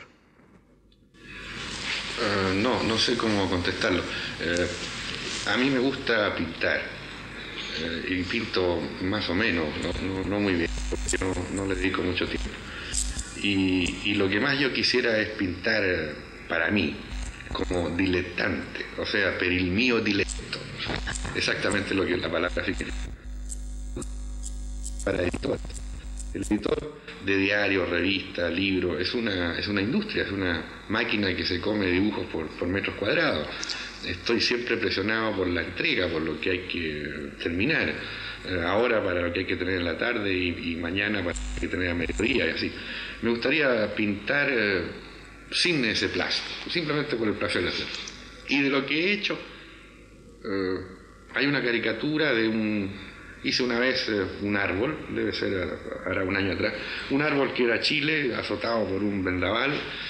Uh, no, no sé cómo contestarlo. Uh, a mí me gusta pintar. Eh, y pinto más o menos, no, no, no muy bien, porque no, no le dedico mucho tiempo. Y, y lo que más yo quisiera es pintar para mí, como diletante, o sea, per il mio diletto. Exactamente lo que es la palabra significa. Para editor. El editor de diario, revista, libro, es una, es una industria, es una máquina que se come dibujos por, por metros cuadrados. Estoy siempre presionado por la entrega, por lo que hay que terminar. Eh, ahora para lo que hay que tener en la tarde y, y mañana para lo que hay que tener a mediodía y así. Me gustaría pintar eh, sin ese plazo, simplemente por el placer de hacerlo. Y de lo que he hecho, eh, hay una caricatura de un... Hice una vez eh, un árbol, debe ser ahora un año atrás, un árbol que era Chile, azotado por un vendaval,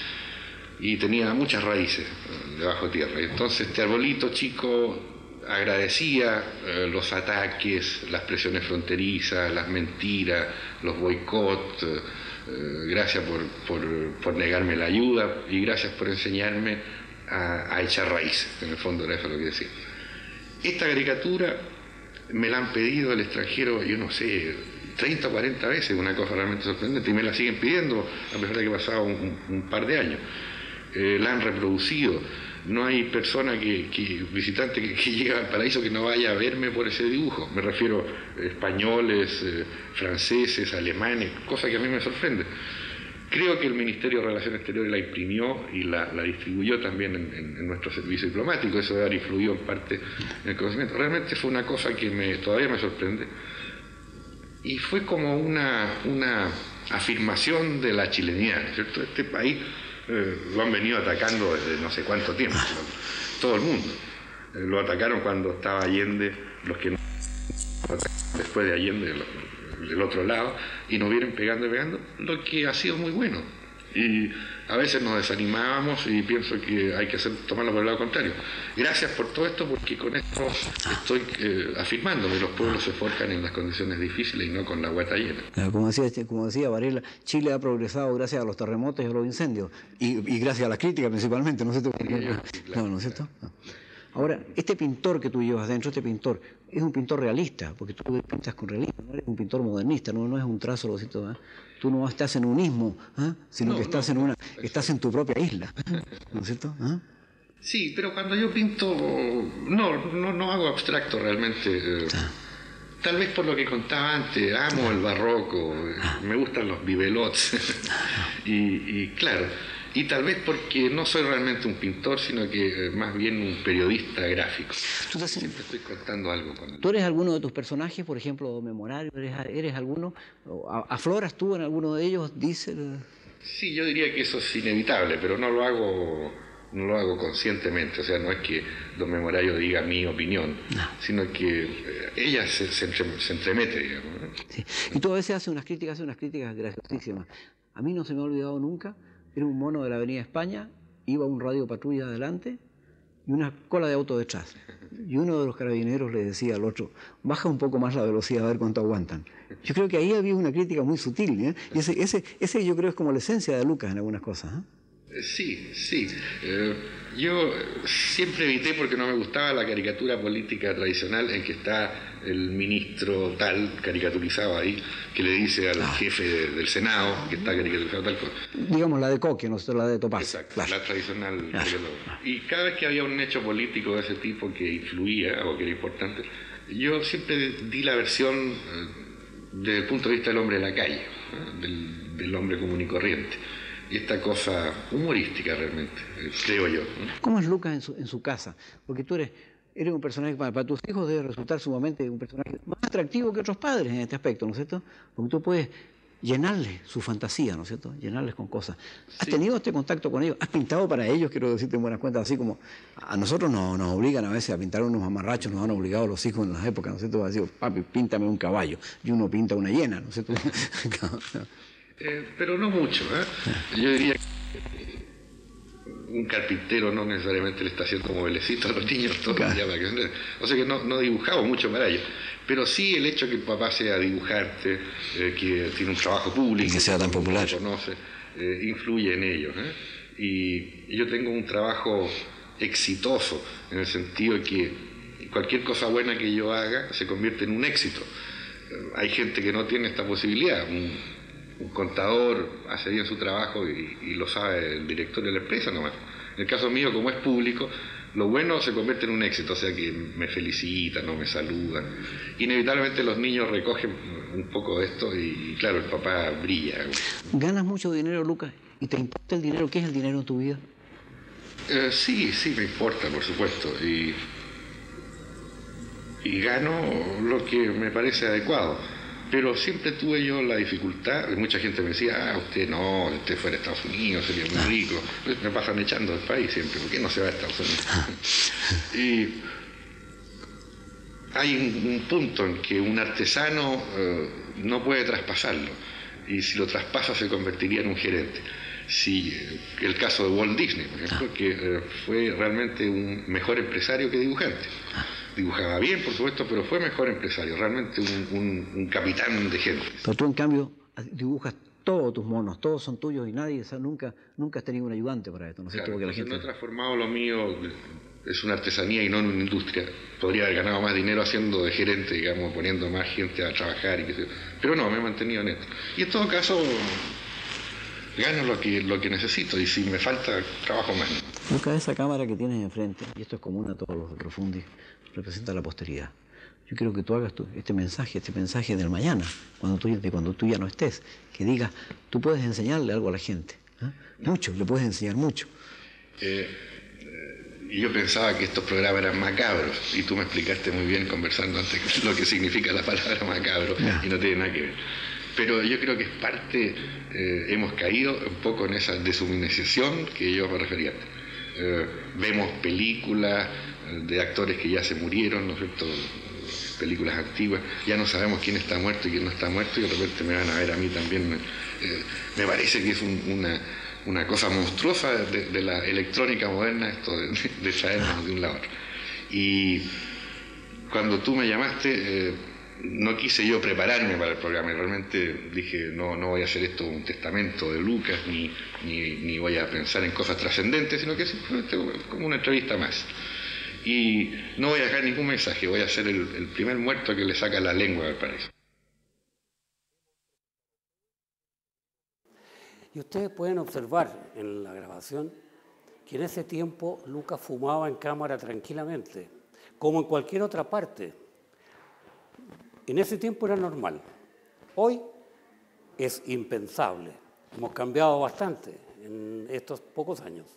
y tenía muchas raíces eh, debajo tierra. Y entonces este arbolito chico agradecía eh, los ataques, las presiones fronterizas, las mentiras, los boicots, eh, eh, gracias por, por, por negarme la ayuda y gracias por enseñarme a, a echar raíces, en el fondo era eso lo que decía. Esta caricatura me la han pedido del extranjero, yo no sé, treinta o cuarenta veces, una cosa realmente sorprendente, y me la siguen pidiendo a pesar de que ha pasado un, un par de años. Eh, la han reproducido. No hay persona que, que visitante que, que llega al paraíso que no vaya a verme por ese dibujo. Me refiero a españoles, eh, franceses, alemanes, cosa que a mí me sorprende. Creo que el Ministerio de Relaciones Exteriores la imprimió y la, la distribuyó también en, en, en nuestro servicio diplomático. Eso debe haber influido en parte en el conocimiento. Realmente fue una cosa que me, todavía me sorprende. Y fue como una, una afirmación de la chilenidad, ¿cierto? Este país eh, lo han venido atacando desde no sé cuánto tiempo, todo el mundo. Eh, lo atacaron cuando estaba Allende, los que no, después de Allende, los, del otro lado, y nos vienen pegando y pegando, lo que ha sido muy bueno. Y a veces nos desanimábamos y pienso que hay que hacer, tomarlo por el lado contrario. Gracias por todo esto, porque con esto estoy eh, afirmando que los pueblos se forjan en las condiciones difíciles y no con la guata llena. Como decía, como decía Varela, Chile ha progresado gracias a los terremotos y a los incendios, y, y gracias a las críticas principalmente, ¿no es cierto? Sí, claro. No, ¿no es cierto? No. Ahora, este pintor que tú llevas dentro, este pintor, es un pintor realista, porque tú pintas con realismo, no eres un pintor modernista, no, no es un trazo, lo siento, ¿eh? Tú no estás en un ismo, ¿eh? Sino no, que estás, no, en una, estás en tu propia isla, ¿no es cierto? ¿Eh? Sí, pero cuando yo pinto, no, no, no hago abstracto realmente. Eh, ah. Tal vez por lo que contaba antes, amo el barroco, ah. me gustan los bibelots, y, y claro... Y tal vez porque no soy realmente un pintor, sino que eh, más bien un periodista gráfico. ¿Tú te Siempre estoy contando algo con él. ¿Tú eres alguno de tus personajes, por ejemplo, memorario? ¿Eres, eres alguno? ¿Afloras tú en alguno de ellos? ¿Dices? Sí, yo diría que eso es inevitable, pero no lo hago, no lo hago conscientemente. O sea, no es que don Memorario diga mi opinión, no. Sino que eh, ella se, se, entre, se entremete, digamos, ¿no? Sí. Y tú a veces haces unas críticas, haces unas críticas graciosísimas. A mí no se me ha olvidado nunca. Era un mono de la Avenida España, iba un radio patrulla adelante y una cola de auto detrás. Y uno de los carabineros le decía al otro, baja un poco más la velocidad a ver cuánto aguantan. Yo creo que ahí había una crítica muy sutil, ¿eh? Y ese, ese, ese yo creo es como la esencia de Lucas en algunas cosas, ¿eh? Sí, sí. Eh, yo siempre evité, porque no me gustaba la caricatura política tradicional en que está el ministro tal caricaturizado ahí, que le dice al ah. jefe de, del Senado que está caricaturizado tal cosa. Digamos la de Coque, no la de Topaz. Exacto, claro. La tradicional. Claro. Y cada vez que había un hecho político de ese tipo que influía o que era importante, yo siempre di la versión eh, desde el punto de vista del hombre de la calle, ¿eh? del, del hombre común y corriente. Y esta cosa humorística realmente, creo yo. ¿Cómo es Lucas en su, en su casa? Porque tú eres, eres un personaje, para, para tus hijos debe resultar sumamente un personaje más atractivo que otros padres en este aspecto, ¿no es cierto? Porque tú puedes llenarles su fantasía, ¿no es cierto? Llenarles con cosas. ¿Has sí. tenido este contacto con ellos? ¿Has pintado para ellos, quiero decirte en buenas cuentas, así como a nosotros nos, nos obligan a veces a pintar unos mamarrachos, nos han obligado los hijos en las épocas, ¿no es cierto? Decir, papi, píntame un caballo, y uno pinta una hiena, ¿no es cierto? Eh, pero no mucho, ¿eh? Yo diría que un carpintero no necesariamente le está haciendo modelecitos a los niños todo el día para que... O sea que no, no dibujaba mucho para ellos. Pero sí el hecho que el papá sea dibujante, eh, que tiene un trabajo público, y que sea tan popular, que conoce, eh, influye en ellos, ¿eh? Y yo tengo un trabajo exitoso en el sentido de que cualquier cosa buena que yo haga se convierte en un éxito. Eh, hay gente que no tiene esta posibilidad. Un, Un contador hace bien su trabajo y, y lo sabe el director de la empresa nomás. En el caso mío, como es público, lo bueno se convierte en un éxito, o sea que me felicitan o me saludan. Inevitablemente los niños recogen un poco de esto y, claro, el papá brilla. ¿Ganas mucho dinero, Lucas? ¿Y te importa el dinero? ¿Qué es el dinero en tu vida? Eh, sí, sí, me importa, por supuesto. Y, y gano lo que me parece adecuado. Pero siempre tuve yo la dificultad, mucha gente me decía, ah, usted no, usted fuera a Estados Unidos, sería muy rico. Me pasan echando del país siempre, ¿por qué no se va a Estados Unidos? Y hay un, un punto en que un artesano eh, no puede traspasarlo, y si lo traspasa se convertiría en un gerente. Si, eh, el caso de Walt Disney, por ejemplo, que eh, fue realmente un mejor empresario que dibujante. Dibujaba bien, por supuesto, pero fue mejor empresario, realmente un, un, un capitán de gente. Pero tú, en cambio, dibujas todos tus monos, todos son tuyos y nadie, o sea, nunca, nunca has tenido un ayudante para esto, ¿no es cierto? Claro, Porque la gente... no he transformado lo mío, es una artesanía y no en una industria. Podría haber ganado más dinero haciendo de gerente, digamos, poniendo más gente a trabajar, y qué sé yo. Pero no, me he mantenido en esto. Y en todo caso, gano lo que, lo que necesito, y si me falta, trabajo más. Lucas, esa cámara que tienes enfrente, y esto es común a todos los de Profundis, representa la posteridad. Yo quiero que tú hagas tu, este mensaje, este mensaje del mañana, cuando tú, de cuando tú ya no estés, que digas, tú puedes enseñarle algo a la gente, ¿eh? Mucho, le puedes enseñar mucho. Eh, eh, yo pensaba que estos programas eran macabros, y tú me explicaste muy bien conversando antes lo que significa la palabra macabro, yeah. Y no tiene nada que ver. Pero yo creo que es parte, eh, hemos caído un poco en esa deshumanización que yo me refería antes. Eh, vemos películas de actores que ya se murieron, ¿no es cierto?, películas antiguas, ya no sabemos quién está muerto y quién no está muerto, y de repente me van a ver a mí también. Eh, me parece que es un, una, una cosa monstruosa de, de la electrónica moderna, esto de, de traernos de un lado a otro. Y cuando tú me llamaste, eh, no quise yo prepararme para el programa, y realmente dije, no, no voy a hacer esto un testamento de Lucas, ni, ni, ni voy a pensar en cosas trascendentes, sino que es simplemente como una entrevista más. Y no voy a dejar ningún mensaje, voy a ser el, el primer muerto que le saca la lengua al paraíso. Y ustedes pueden observar en la grabación que en ese tiempo Lucas fumaba en cámara tranquilamente, como en cualquier otra parte. En ese tiempo era normal. Hoy es impensable. Hemos cambiado bastante en estos pocos años.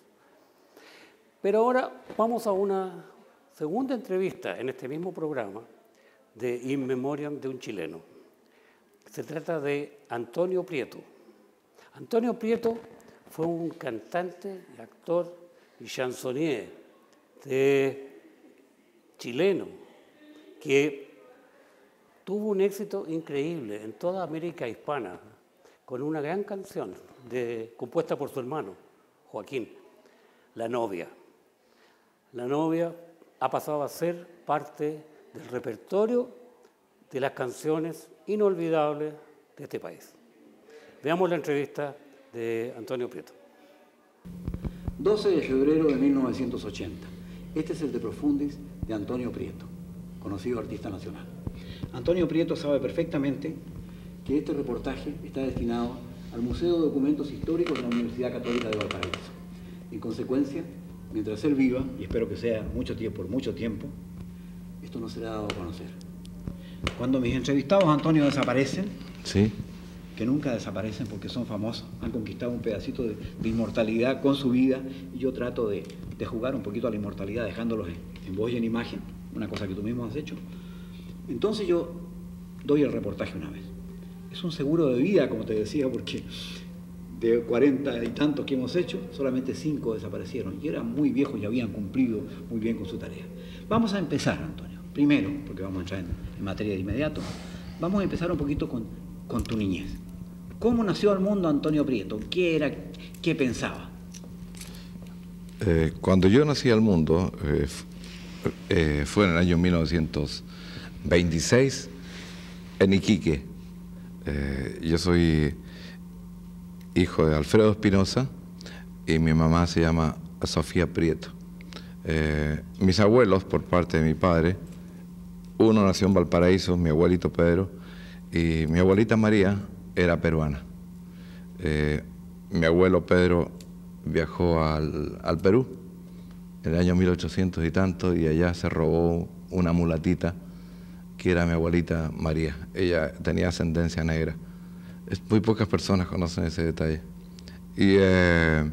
Pero ahora vamos a una segunda entrevista en este mismo programa de In Memoriam de un chileno. Se trata de Antonio Prieto. Antonio Prieto fue un cantante, actor y chansonnier de chileno que tuvo un éxito increíble en toda América hispana con una gran canción de, compuesta por su hermano, Joaquín, La Novia. La Novia ha pasado a ser parte del repertorio de las canciones inolvidables de este país. Veamos la entrevista de Antonio Prieto. doce de febrero de mil novecientos ochenta. Este es el de Profundis de Antonio Prieto, conocido artista nacional. Antonio Prieto sabe perfectamente que este reportaje está destinado al Museo de Documentos Históricos de la Universidad Católica de Valparaíso. En consecuencia, mientras él viva, y espero que sea mucho tiempo, por mucho tiempo, esto no será dado a conocer. Cuando mis entrevistados, Antonio, desaparecen, ¿sí?, que nunca desaparecen porque son famosos, han conquistado un pedacito de, de inmortalidad con su vida, y yo trato de, de jugar un poquito a la inmortalidad, dejándolos en, en voz y en imagen, una cosa que tú mismo has hecho. Entonces yo doy el reportaje una vez. Es un seguro de vida, como te decía, porque de cuarenta y tantos que hemos hecho, solamente cinco desaparecieron, y eran muy viejos y habían cumplido muy bien con su tarea. Vamos a empezar, Antonio. Primero, porque vamos a entrar en, en materia de inmediato, vamos a empezar un poquito con, con tu niñez. ¿Cómo nació al mundo Antonio Prieto? ¿Qué era? ¿Qué pensaba? Eh, cuando yo nací al mundo, eh, eh, fue en el año mil novecientos veintiséis, en Iquique. Eh, yo soy hijo de Alfredo Espinosa y mi mamá se llama Sofía Prieto. Eh, mis abuelos, por parte de mi padre, uno nació en Valparaíso, mi abuelito Pedro, y mi abuelita María era peruana. Eh, mi abuelo Pedro viajó al, al Perú en el año mil ochocientos y tanto, y allá se robó una mulatita que era mi abuelita María. Ella tenía ascendencia negra. Es, muy pocas personas conocen ese detalle. Y eh,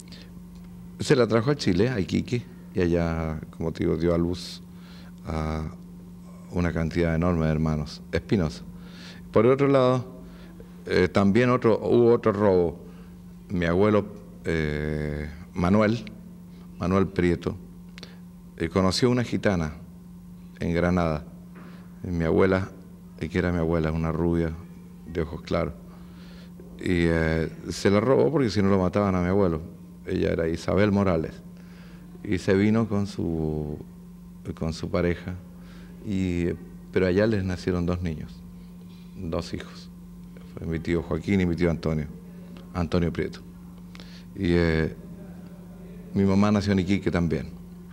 se la trajo a Chile, a Iquique, y allá, como te digo, dio a luz a una cantidad enorme de hermanos. Espinosa. Por otro lado, eh, también otro, hubo otro robo. Mi abuelo eh, Manuel, Manuel Prieto, eh, conoció una gitana en Granada. Mi abuela, que era mi abuela, una rubia de ojos claros, y eh, se la robó porque si no lo mataban a mi abuelo. Ella era Isabel Morales, y se vino con su, con su pareja, y, pero allá les nacieron dos niños, dos hijos. Fue mi tío Joaquín y mi tío Antonio, Antonio Prieto. Y eh, mi mamá nació en Iquique también.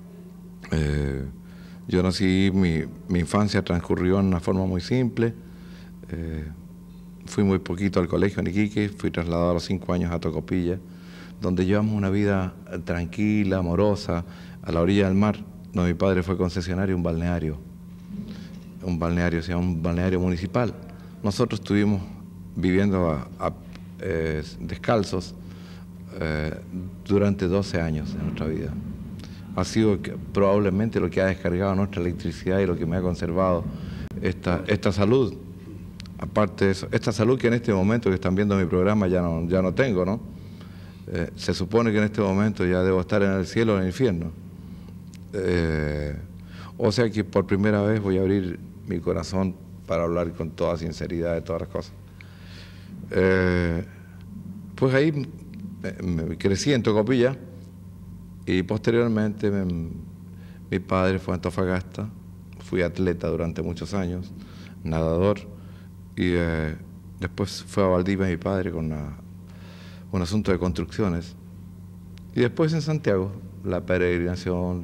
Eh, Yo nací, mi, mi infancia transcurrió en una forma muy simple. Eh, fui muy poquito al colegio en Iquique, fui trasladado a los cinco años a Tocopilla, donde llevamos una vida tranquila, amorosa, a la orilla del mar, donde mi padre fue concesionario, un balneario, un balneario, o sea, un balneario municipal. Nosotros estuvimos viviendo a, a, eh, descalzos eh, durante doce años de nuestra vida. Ha sido que, probablemente lo que ha descargado nuestra electricidad y lo que me ha conservado esta, esta salud. Aparte de eso, esta salud que en este momento que están viendo mi programa ya no, ya no tengo, ¿no? Eh, se supone que en este momento ya debo estar en el cielo o en el infierno. Eh, o sea que por primera vez voy a abrir mi corazón para hablar con toda sinceridad de todas las cosas. Eh, pues ahí me, me crecí en Tocopilla. Y posteriormente me, mi padre fue a Antofagasta, fui atleta durante muchos años, nadador, y eh, después fue a Valdivia mi padre con una, un asunto de construcciones. Y después en Santiago, la peregrinación,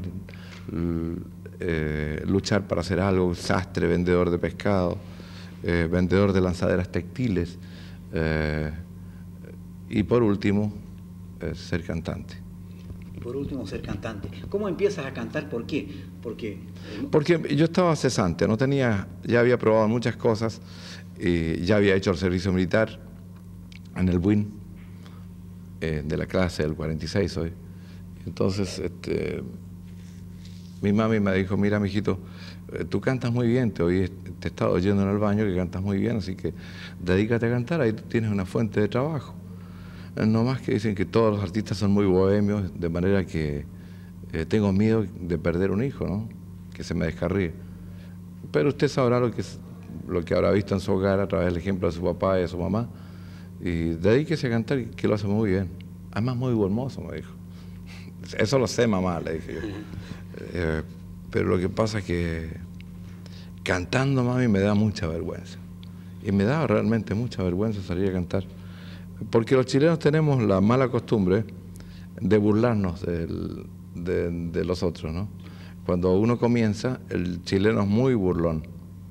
eh, luchar para hacer algo, sastre, vendedor de pescado, eh, vendedor de lanzaderas textiles, eh, y por último, eh, ser cantante. Por último, ser cantante. ¿Cómo empiezas a cantar? ¿Por qué? Porque, Porque yo estaba cesante, no tenía, ya había probado muchas cosas, y ya había hecho el servicio militar en el B U I N, eh, de la clase del cuarenta y seis hoy. Entonces, este, mi mami me dijo, mira, mijito, tú cantas muy bien, te, oí, te he estado oyendo en el baño que cantas muy bien, así que dedícate a cantar, ahí tú tienes una fuente de trabajo. No más que dicen que todos los artistas son muy bohemios, de manera que eh, tengo miedo de perder un hijo, ¿no? Que se me descarríe. Pero usted sabrá lo que, es, lo que habrá visto en su hogar a través del ejemplo de su papá y de su mamá. Y dedíquese a cantar, que lo hace muy bien. Además, muy hermoso, me dijo. Eso lo sé, mamá, le dije yo. Eh, pero lo que pasa es que cantando, mami, me da mucha vergüenza. Y me da realmente mucha vergüenza salir a cantar. Porque los chilenos tenemos la mala costumbre de burlarnos del, de, de los otros, ¿no? Cuando uno comienza, el chileno es muy burlón.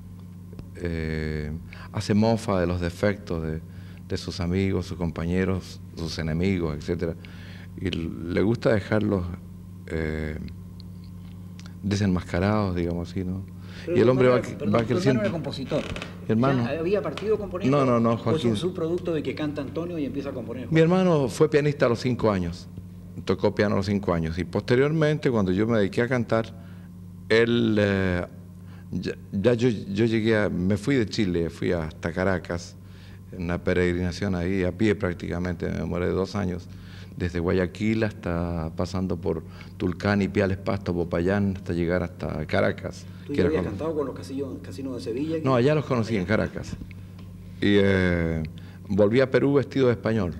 Eh, hace mofa de los defectos de, de sus amigos, sus compañeros, sus enemigos, etcétera. Y le gusta dejarlos eh, desenmascarados, digamos así, ¿no? Pero y el hombre va, perdón, va creciendo. Tu hermano era compositor. Hermano, ¿Ya había partido componiendo? No, no, no, Joaquín. ¿O es un subproducto de que canta Antonio y empieza a componer? Mi hermano fue pianista a los cinco años, tocó piano a los cinco años, y posteriormente, cuando yo me dediqué a cantar, él, eh, ya, ya yo, yo llegué a, me fui de Chile, fui hasta Caracas, en una peregrinación ahí, a pie prácticamente, me demoré dos años, desde Guayaquil hasta pasando por Tulcán, Ipiales, Pasto, Popayán, hasta llegar hasta Caracas. ¿Tú ya habías cantado con los casinos, casinos de Sevilla? No, allá los conocí en Caracas. Y eh, volví a Perú vestido de español.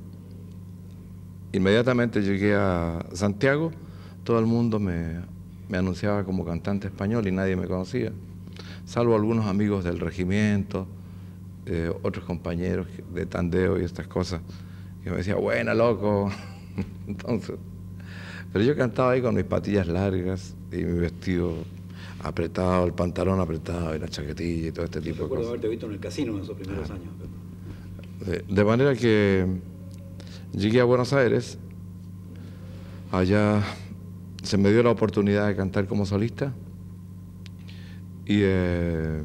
Inmediatamente llegué a Santiago, todo el mundo me, me anunciaba como cantante español y nadie me conocía, salvo algunos amigos del regimiento, eh, otros compañeros de tandeo y estas cosas, que me decían, buena, loco. Entonces, pero yo cantaba ahí con mis patillas largas y mi vestido apretado, el pantalón apretado y la chaquetilla y todo este tipo de cosas. Recuerdo haberte visto en el casino en esos primeros años. De, de manera que llegué a Buenos Aires, allá se me dio la oportunidad de cantar como solista Y eh,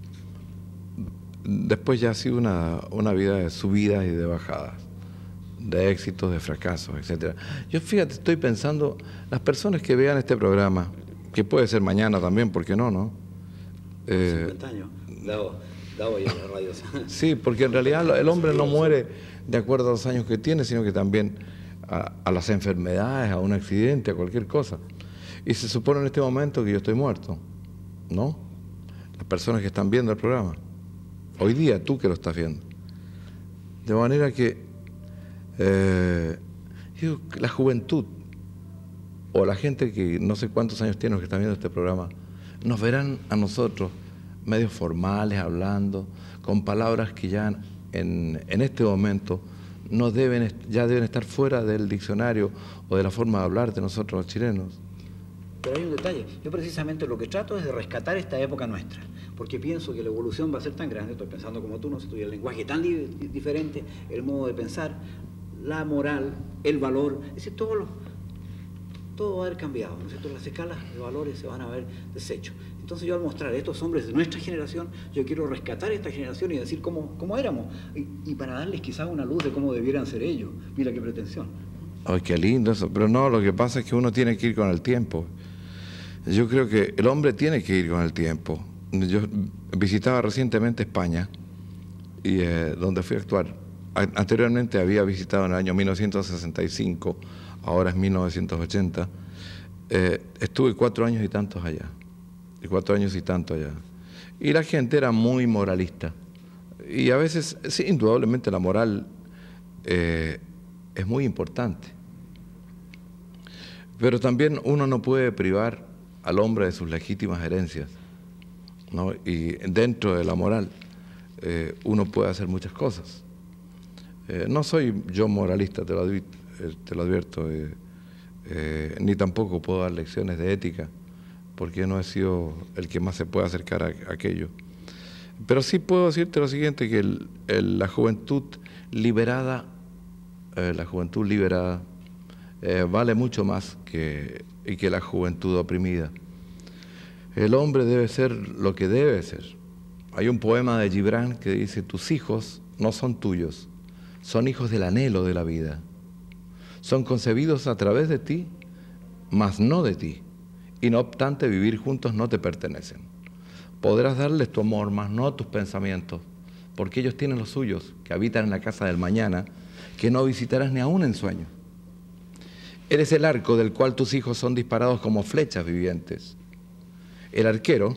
después ya ha sido una, una vida de subidas y de bajadas, de éxitos, de fracasos, etcétera. Yo, fíjate, estoy pensando, las personas que vean este programa, que puede ser mañana también, ¿por qué no, no? Eh, cincuenta años, dado, dado ahí en la radio. Sí, porque en realidad el hombre no muere de acuerdo a los años que tiene, sino que también a, a las enfermedades, a un accidente, a cualquier cosa. Y se supone en este momento que yo estoy muerto, ¿no? Las personas que están viendo el programa. Hoy día, tú que lo estás viendo. De manera que eh, yo, la juventud o la gente que no sé cuántos años tiene los que están viendo este programa, nos verán a nosotros medios formales, hablando, con palabras que ya en, en este momento no deben, ya deben estar fuera del diccionario o de la forma de hablar de nosotros los chilenos. Pero hay un detalle, yo precisamente lo que trato es de rescatar esta época nuestra, porque pienso que la evolución va a ser tan grande, estoy pensando como tú, no sé, el lenguaje tan di diferente, el modo de pensar, la moral, el valor, es decir, todo, lo, todo va a haber cambiado, ¿no es cierto? Las escalas de valores se van a ver deshecho. Entonces yo al mostrar a estos hombres de nuestra generación, yo quiero rescatar esta generación y decir cómo, cómo éramos, y, y para darles quizás una luz de cómo debieran ser ellos. Mira qué pretensión. Ay, qué lindo eso, pero no, lo que pasa es que uno tiene que ir con el tiempo. Yo creo que el hombre tiene que ir con el tiempo. Yo visitaba recientemente España, y eh, donde fui a actuar. Anteriormente había visitado en el año mil novecientos sesenta y cinco, ahora es mil novecientos ochenta. Eh, estuve cuatro años y tantos allá, y cuatro años y tanto allá. Y la gente era muy moralista. Y a veces, sí, indudablemente la moral eh, es muy importante. Pero también uno no puede privar al hombre de sus legítimas herencias, ¿no? Y dentro de la moral eh, uno puede hacer muchas cosas. Eh, no soy yo moralista, te lo, advi eh, te lo advierto, eh, eh, ni tampoco puedo dar lecciones de ética, porque no he sido el que más se puede acercar a, a aquello. Pero sí puedo decirte lo siguiente, que el, el, la juventud liberada, eh, la juventud liberada eh, vale mucho más que, y que la juventud oprimida. El hombre debe ser lo que debe ser. Hay un poema de Gibran que dice: tus hijos no son tuyos, son hijos del anhelo de la vida. Son concebidos a través de ti, mas no de ti. Y no obstante, vivir juntos no te pertenecen. Podrás darles tu amor, mas no tus pensamientos, porque ellos tienen los suyos, que habitan en la casa del mañana, que no visitarás ni aún en sueño. Eres el arco del cual tus hijos son disparados como flechas vivientes. El arquero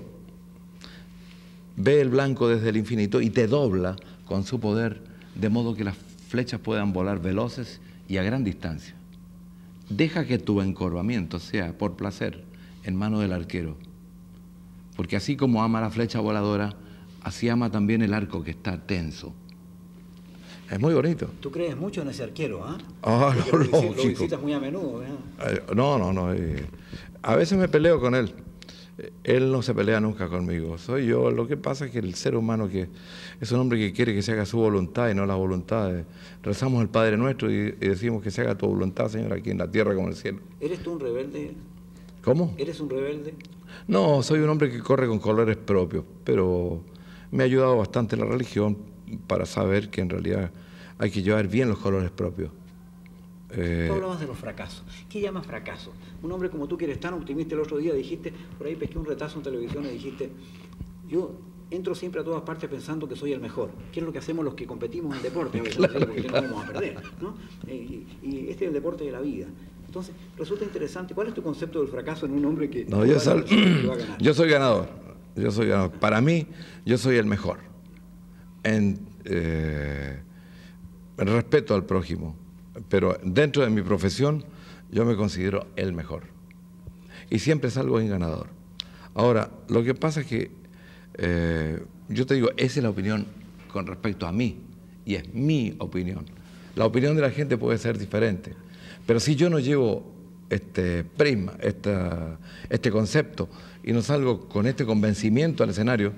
ve el blanco desde el infinito y te dobla con su poder, de modo que las flechas puedan volar veloces y a gran distancia. Deja que tu encorvamiento sea, por placer, en mano del arquero, porque así como ama la flecha voladora, así ama también el arco que está tenso. Es muy bonito. ¿Tú crees mucho en ese arquero, ah? ¿eh? Ah, no, no, lo, no, lo visitas muy a menudo, ¿eh? No, no, no. Eh, a veces me peleo con él. Él no se pelea nunca conmigo. Soy yo. Lo que pasa es que el ser humano que es un hombre que quiere que se haga su voluntad y no la voluntad de... Rezamos el Padre Nuestro y, y decimos que se haga tu voluntad, Señor, aquí en la tierra como en el cielo. ¿Eres tú un rebelde? ¿Cómo? ¿Eres un rebelde? No, soy un hombre que corre con colores propios, pero me ha ayudado bastante la religión para saber que en realidad hay que llevar bien los colores propios. Eh... Tú hablabas de los fracasos. ¿Qué llamas fracaso? Un hombre como tú que eres tan optimista, el otro día dijiste, por ahí pesqué un retazo en televisión y dijiste, yo entro siempre a todas partes pensando que soy el mejor. ¿Qué es lo que hacemos los que competimos en deporte? A veces claro, no sé, porque claro. no vamos a perder, ¿no? Y, y este es el deporte de la vida. Entonces, resulta interesante, ¿cuál es tu concepto del fracaso en un hombre que, no, yo, va sal... que va a ganar? Yo soy ganador, yo soy ganador. Para mí, yo soy el mejor. En, eh, en respeto al prójimo, pero dentro de mi profesión, yo me considero el mejor. Y siempre salgo en ganador. Ahora, lo que pasa es que, eh, yo te digo, esa es la opinión con respecto a mí, y es mi opinión. La opinión de la gente puede ser diferente. Pero si yo no llevo este prisma, esta, este concepto, y no salgo con este convencimiento al escenario,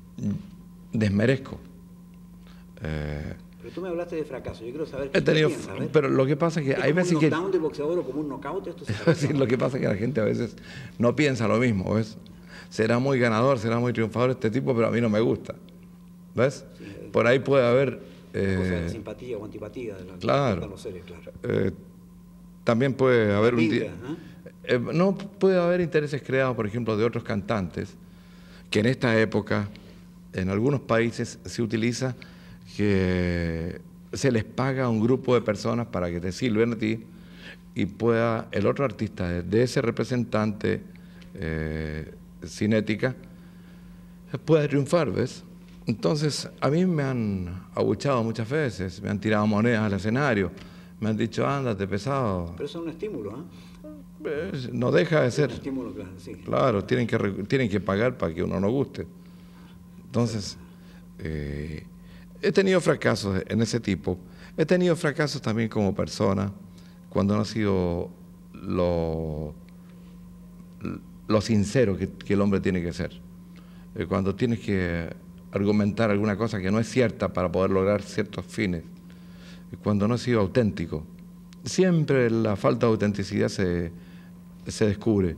desmerezco. Eh, pero tú me hablaste de fracaso, yo quiero saber qué he tenido, piensas, ¿eh? Pero lo que pasa es que ¿Es hay como veces un knockdown que... de boxeador o como un knockout? Esto se sí, lo que pasa es que la gente a veces no piensa lo mismo, ¿ves? será muy ganador, será muy triunfador este tipo, pero a mí no me gusta. ¿Ves? Sí, por ahí puede haber... Eh, cosa de simpatía o antipatía de, la, claro, de los seres, claro. Eh, también puede haber un... Vida, ¿eh? Eh, no puede haber intereses creados, por ejemplo, de otros cantantes, que en esta época, en algunos países, se utiliza que se les paga a un grupo de personas para que te sirven a ti y pueda el otro artista de ese representante eh, cinética pueda triunfar, ¿ves? Entonces, a mí me han abuchado muchas veces, me han tirado monedas al escenario, me han dicho, ándate pesado. Pero eso es un estímulo, ¿eh? No deja de ser. Un estímulo, claro, sí. Claro, tienen que, tienen que pagar para que uno no guste. Entonces, eh, he tenido fracasos en ese tipo. He tenido fracasos también como persona, cuando no ha sido lo, lo sincero que, que el hombre tiene que ser. Eh, cuando tienes que argumentar alguna cosa que no es cierta para poder lograr ciertos fines. Cuando no he sido auténtico. Siempre la falta de autenticidad se, se descubre.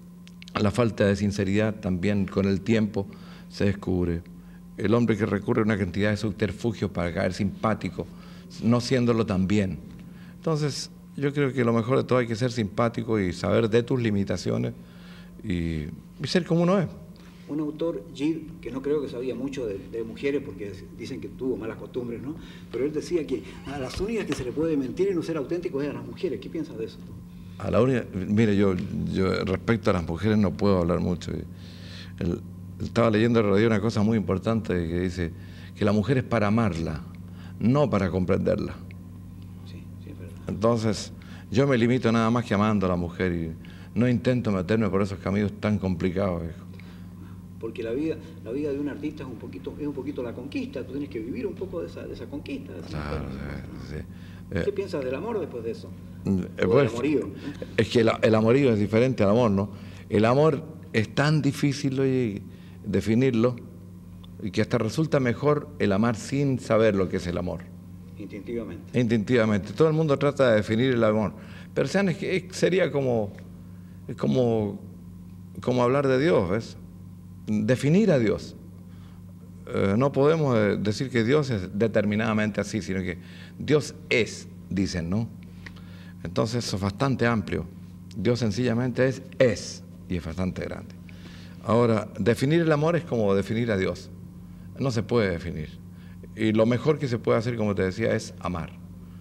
La falta de sinceridad también con el tiempo se descubre. El hombre que recurre a una cantidad de subterfugios para caer simpático, no siéndolo tan bien. Entonces, yo creo que lo mejor de todo hay que ser simpático y saber de tus limitaciones y, y ser como uno es. Un autor, Gide, que no creo que sabía mucho de, de mujeres porque dicen que tuvo malas costumbres, ¿no? Pero él decía que a las únicas que se le puede mentir y no ser auténtico es a las mujeres. ¿Qué piensas de eso tú? A la única, mire, yo, yo respecto a las mujeres no puedo hablar mucho. El, estaba leyendo en radio una cosa muy importante que dice que la mujer es para amarla, no para comprenderla. Sí, sí, es verdad. Entonces, yo me limito nada más que amando a la mujer y no intento meterme por esos caminos tan complicados, viejo. Porque la vida, la vida de un artista es un poquito, es un poquito la conquista, tú tienes que vivir un poco de esa, de esa conquista. De esa claro, sí, sí. ¿Qué eh, piensas del amor después de eso? Eh, pues, amorío, ¿no? Es que el, el amorío es diferente al amor, ¿no? El amor es tan difícil oye, definirlo y que hasta resulta mejor el amar sin saber lo que es el amor. Instintivamente. Instintivamente. Todo el mundo trata de definir el amor. Pero sean, es que sería como, como, como hablar de Dios, ¿ves? Definir a Dios. Eh, no podemos decir que Dios es determinadamente así, sino que Dios es, dicen, ¿no? Entonces eso es bastante amplio. Dios sencillamente es, es, y es bastante grande. Ahora, definir el amor es como definir a Dios. No se puede definir. Y lo mejor que se puede hacer, como te decía, es amar.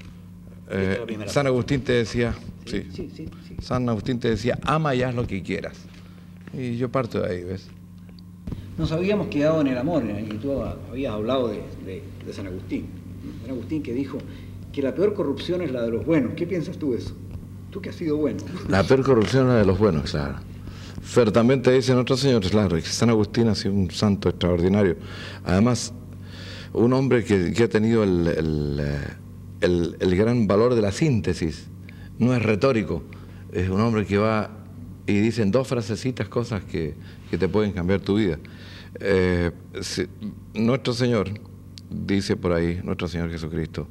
Eh, San Agustín te decía, sí, sí, sí, sí, sí. San Agustín te decía, ama y haz lo que quieras. Y yo parto de ahí, ¿ves? Nos habíamos quedado en el amor, y tú habías hablado de, de, de San Agustín. San Agustín que dijo que la peor corrupción es la de los buenos. ¿Qué piensas tú de eso? Tú que has sido bueno. La peor corrupción es la de los buenos, claro. Pero también te dicen otros señores, claro, que San Agustín ha sido un santo extraordinario. Además, un hombre que, que ha tenido el, el, el, el gran valor de la síntesis. No es retórico, es un hombre que va y dicen dos frasecitas, cosas que, que te pueden cambiar tu vida. Eh, si, nuestro Señor, dice por ahí, nuestro Señor Jesucristo,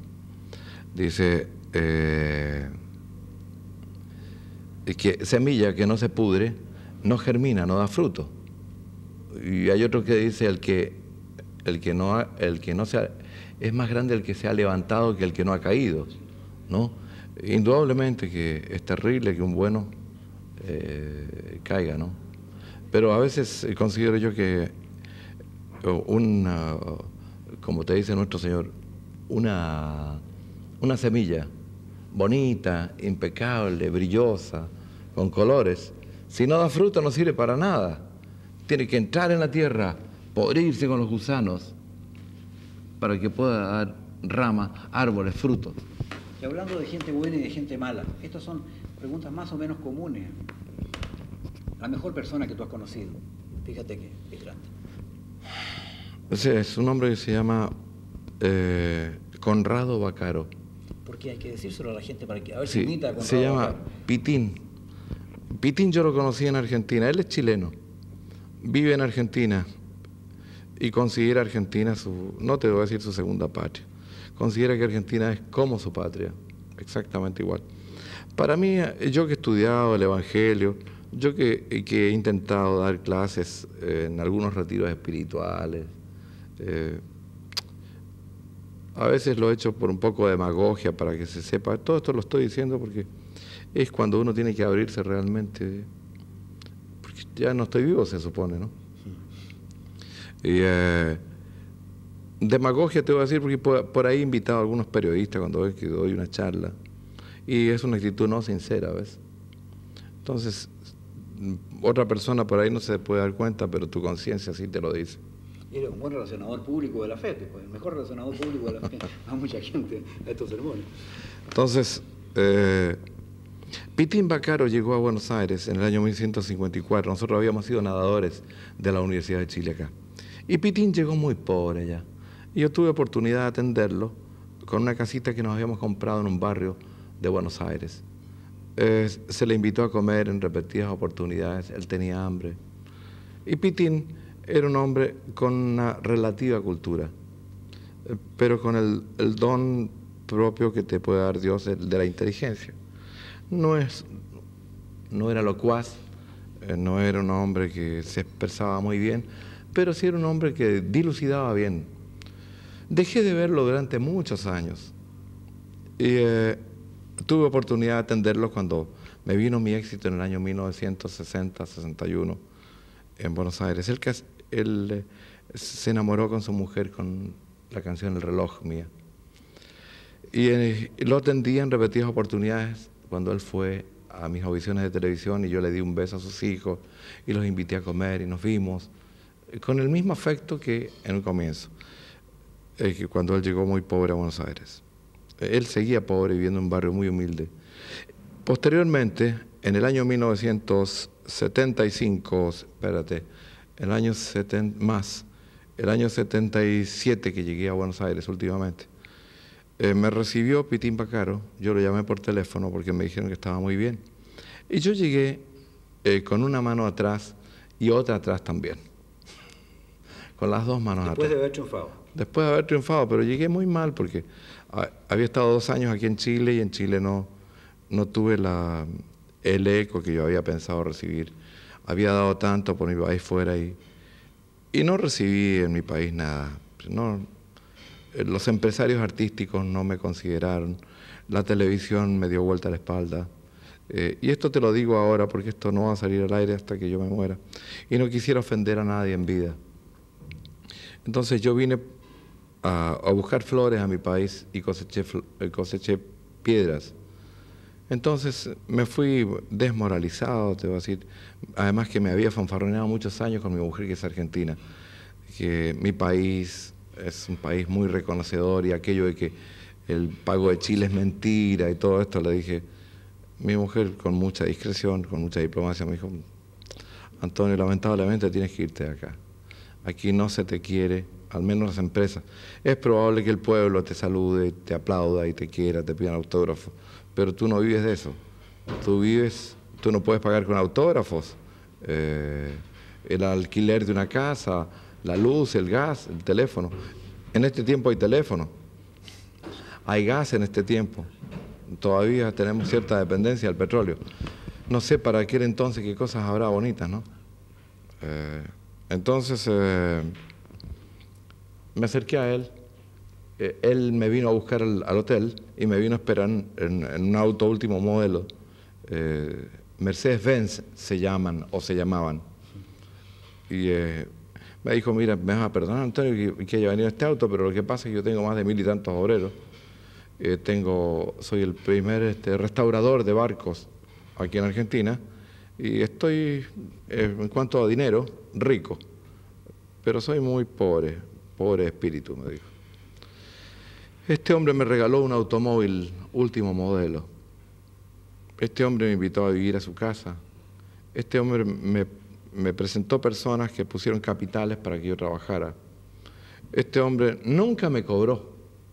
dice eh, que semilla que no se pudre, no germina, no da fruto. Y hay otro que dice, el que, el que, no, ha, el que no se ha, es más grande el que se ha levantado que el que no ha caído, ¿no? Indudablemente que es terrible que un bueno eh, caiga, ¿no? Pero a veces considero yo que una, como te dice nuestro Señor, una, una semilla bonita, impecable, brillosa, con colores, si no da fruto no sirve para nada. Tiene que entrar en la tierra, podrirse con los gusanos, para que pueda dar ramas, árboles, frutos. Y hablando de gente buena y de gente mala, estas son preguntas más o menos comunes. La mejor persona que tú has conocido, fíjate que es grande. Ese es un hombre que se llama eh, Conrado Vaccaro. ¿Por qué hay que decírselo a la gente para que a ver sí, si imita a Conrado se llama Vaccaro? Pitín. Pitín yo lo conocí en Argentina, él es chileno, vive en Argentina y considera Argentina su, no te voy a decir su segunda patria, considera que Argentina es como su patria, exactamente igual. Para mí, yo que he estudiado el Evangelio, Yo que, que he intentado dar clases eh, en algunos retiros espirituales, eh, a veces lo he hecho por un poco de demagogia para que se sepa. Todo esto lo estoy diciendo porque es cuando uno tiene que abrirse realmente, porque ya no estoy vivo, se supone, ¿no? Y eh, demagogia te voy a decir porque por, por ahí he invitado a algunos periodistas cuando ven que doy una charla y es una actitud no sincera, ¿ves? Entonces, otra persona por ahí no se puede dar cuenta, pero tu conciencia sí te lo dice. Eres un buen relacionador público de la fe, pues, el mejor relacionador público de la fe. Va mucha gente a estos sermones. Entonces, eh, Pitín Baccaro llegó a Buenos Aires en el año mil novecientos cincuenta y cuatro. Nosotros habíamos sido nadadores de la Universidad de Chile acá. Y Pitín llegó muy pobre allá. Y yo tuve oportunidad de atenderlo con una casita que nos habíamos comprado en un barrio de Buenos Aires. Eh, se le invitó a comer en repetidas oportunidades. Él tenía hambre. Y Pitín era un hombre con una relativa cultura, eh, pero con el, el don propio que te puede dar Dios, el de la inteligencia. No, es, no era locuaz, eh, no era un hombre que se expresaba muy bien, pero sí era un hombre que dilucidaba bien. Dejé de verlo durante muchos años y eh, tuve oportunidad de atenderlo cuando me vino mi éxito en el año mil novecientos sesenta, sesenta y uno en Buenos Aires. Él, él eh, se enamoró con su mujer con la canción El reloj mía. Y eh, lo atendí en repetidas oportunidades cuando él fue a mis audiciones de televisión y yo le di un beso a sus hijos y los invité a comer y nos vimos con el mismo afecto que en un comienzo, eh, que cuando él llegó muy pobre a Buenos Aires. Él seguía pobre, viviendo en un barrio muy humilde. Posteriormente, en el año mil novecientos setenta y cinco, espérate, el año setenta, más, el año setenta y siete que llegué a Buenos Aires últimamente, eh, me recibió Pitín Baccaro. Yo lo llamé por teléfono porque me dijeron que estaba muy bien. Y yo llegué eh, con una mano atrás y otra atrás también. Con las dos manos Después atrás. de haber triunfado. Después de haber triunfado, pero llegué muy mal porque a, había estado dos años aquí en Chile y en Chile no, no tuve la, el eco que yo había pensado recibir. Había dado tanto por mi país fuera y, y no recibí en mi país nada. No, los empresarios artísticos no me consideraron, la televisión me dio vuelta a la espalda. Eh, y esto te lo digo ahora porque esto no va a salir al aire hasta que yo me muera. Y no quisiera ofender a nadie en vida. Entonces yo vine a, a buscar flores a mi país y coseché, coseché piedras. Entonces me fui desmoralizado, te voy a decir, además que me había fanfarroneado muchos años con mi mujer que es argentina, que mi país es un país muy reconocedor y aquello de que el pago de Chile es mentira y todo esto, le dije, mi mujer con mucha discreción, con mucha diplomacia me dijo, Antonio, lamentablemente tienes que irte de acá. Aquí no se te quiere, al menos las empresas. Es probable que el pueblo te salude, te aplauda y te quiera, te pidan autógrafos, pero tú no vives de eso. Tú vives, tú no puedes pagar con autógrafos, eh, el alquiler de una casa, la luz, el gas, el teléfono. En este tiempo hay teléfono, hay gas en este tiempo. Todavía tenemos cierta dependencia del petróleo. No sé para aquel entonces qué cosas habrá bonitas, ¿no? Eh, Entonces eh, me acerqué a él, eh, él me vino a buscar al, al hotel y me vino a esperar en, en un auto último modelo, eh, Mercedes-Benz se llaman o se llamaban. Y eh, me dijo, mira, me vas a perdonar, Antonio, que, que haya venido este auto, pero lo que pasa es que yo tengo más de mil y tantos obreros, eh, tengo, soy el primer este, restaurador de barcos aquí en Argentina, y estoy, eh, en cuanto a dinero, rico, pero soy muy pobre, pobre de espíritu, me dijo. Este hombre me regaló un automóvil último modelo. Este hombre me invitó a vivir a su casa. Este hombre me, me presentó personas que pusieron capitales para que yo trabajara. Este hombre nunca me cobró.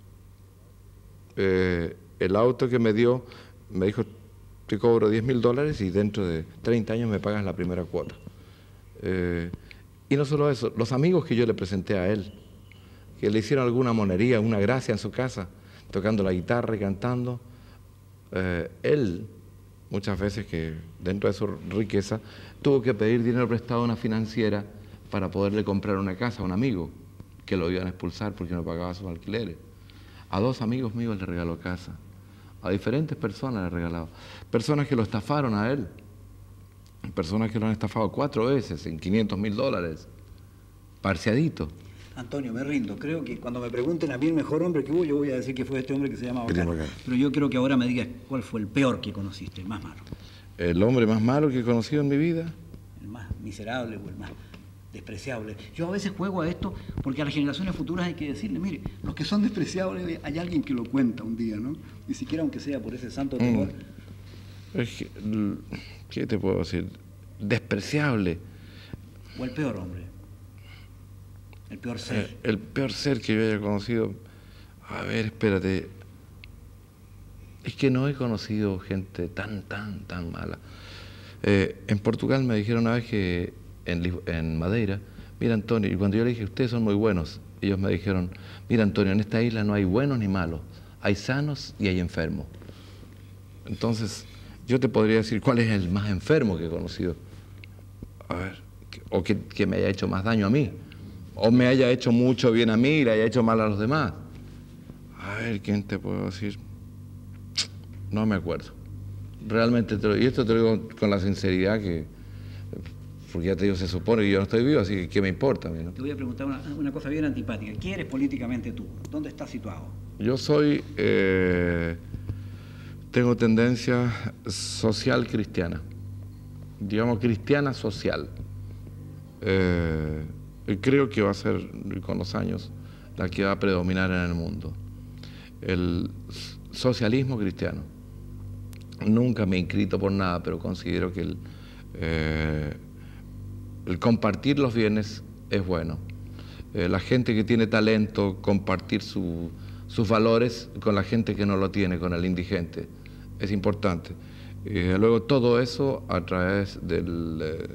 Eh, el auto que me dio, me dijo, te cobro diez mil dólares y dentro de treinta años me pagas la primera cuota. Eh, y no solo eso, los amigos que yo le presenté a él, que le hicieron alguna monería, una gracia en su casa, tocando la guitarra y cantando, eh, él, muchas veces que dentro de su riqueza tuvo que pedir dinero prestado a una financiera para poderle comprar una casa a un amigo que lo iban a expulsar porque no pagaba sus alquileres. A dos amigos míos le regaló casa, a diferentes personas le regalado, personas que lo estafaron a él, personas que lo han estafado cuatro veces en quinientos mil dólares, parciadito. Antonio, me rindo. Creo que cuando me pregunten a mí el mejor hombre que hubo, yo voy a decir que fue este hombre que se llama Bacán. Pero yo quiero que ahora me digas cuál fue el peor que conociste, el más malo. El hombre más malo que he conocido en mi vida. El más miserable o el más despreciable. Yo a veces juego a esto porque a las generaciones futuras hay que decirle, mire, los que son despreciables, hay alguien que lo cuenta un día, ¿no? Ni siquiera aunque sea por ese santo temor. Mm. Es que, ¿qué te puedo decir? Despreciable. O el peor hombre. El peor ser. Eh, el peor ser que yo haya conocido. A ver, espérate. Es que no he conocido gente tan, tan, tan mala. Eh, en Portugal me dijeron una vez que en, en Madeira, mira Antonio, y cuando yo le dije, ustedes son muy buenos, ellos me dijeron, mira Antonio, en esta isla no hay buenos ni malos, hay sanos y hay enfermos. Entonces, yo te podría decir cuál es el más enfermo que he conocido. A ver, o que, que me haya hecho más daño a mí. O me haya hecho mucho bien a mí y le haya hecho mal a los demás. A ver, ¿quién te puedo decir? No me acuerdo. Realmente, te lo, y esto te lo digo con la sinceridad que... Porque ya te digo, se supone que yo no estoy vivo, así que ¿qué me importa a mí, no? Te voy a preguntar una, una cosa bien antipática. ¿Quién eres políticamente tú? ¿Dónde estás situado? Yo soy... Eh, tengo tendencia social cristiana. Digamos, cristiana social. Eh... Creo que va a ser, con los años, la que va a predominar en el mundo. El socialismo cristiano. Nunca me he inscrito por nada, pero considero que el, eh, el compartir los bienes es bueno. Eh, la gente que tiene talento, compartir su, sus valores con la gente que no lo tiene, con el indigente, es importante. Eh, luego todo eso a través del... Eh,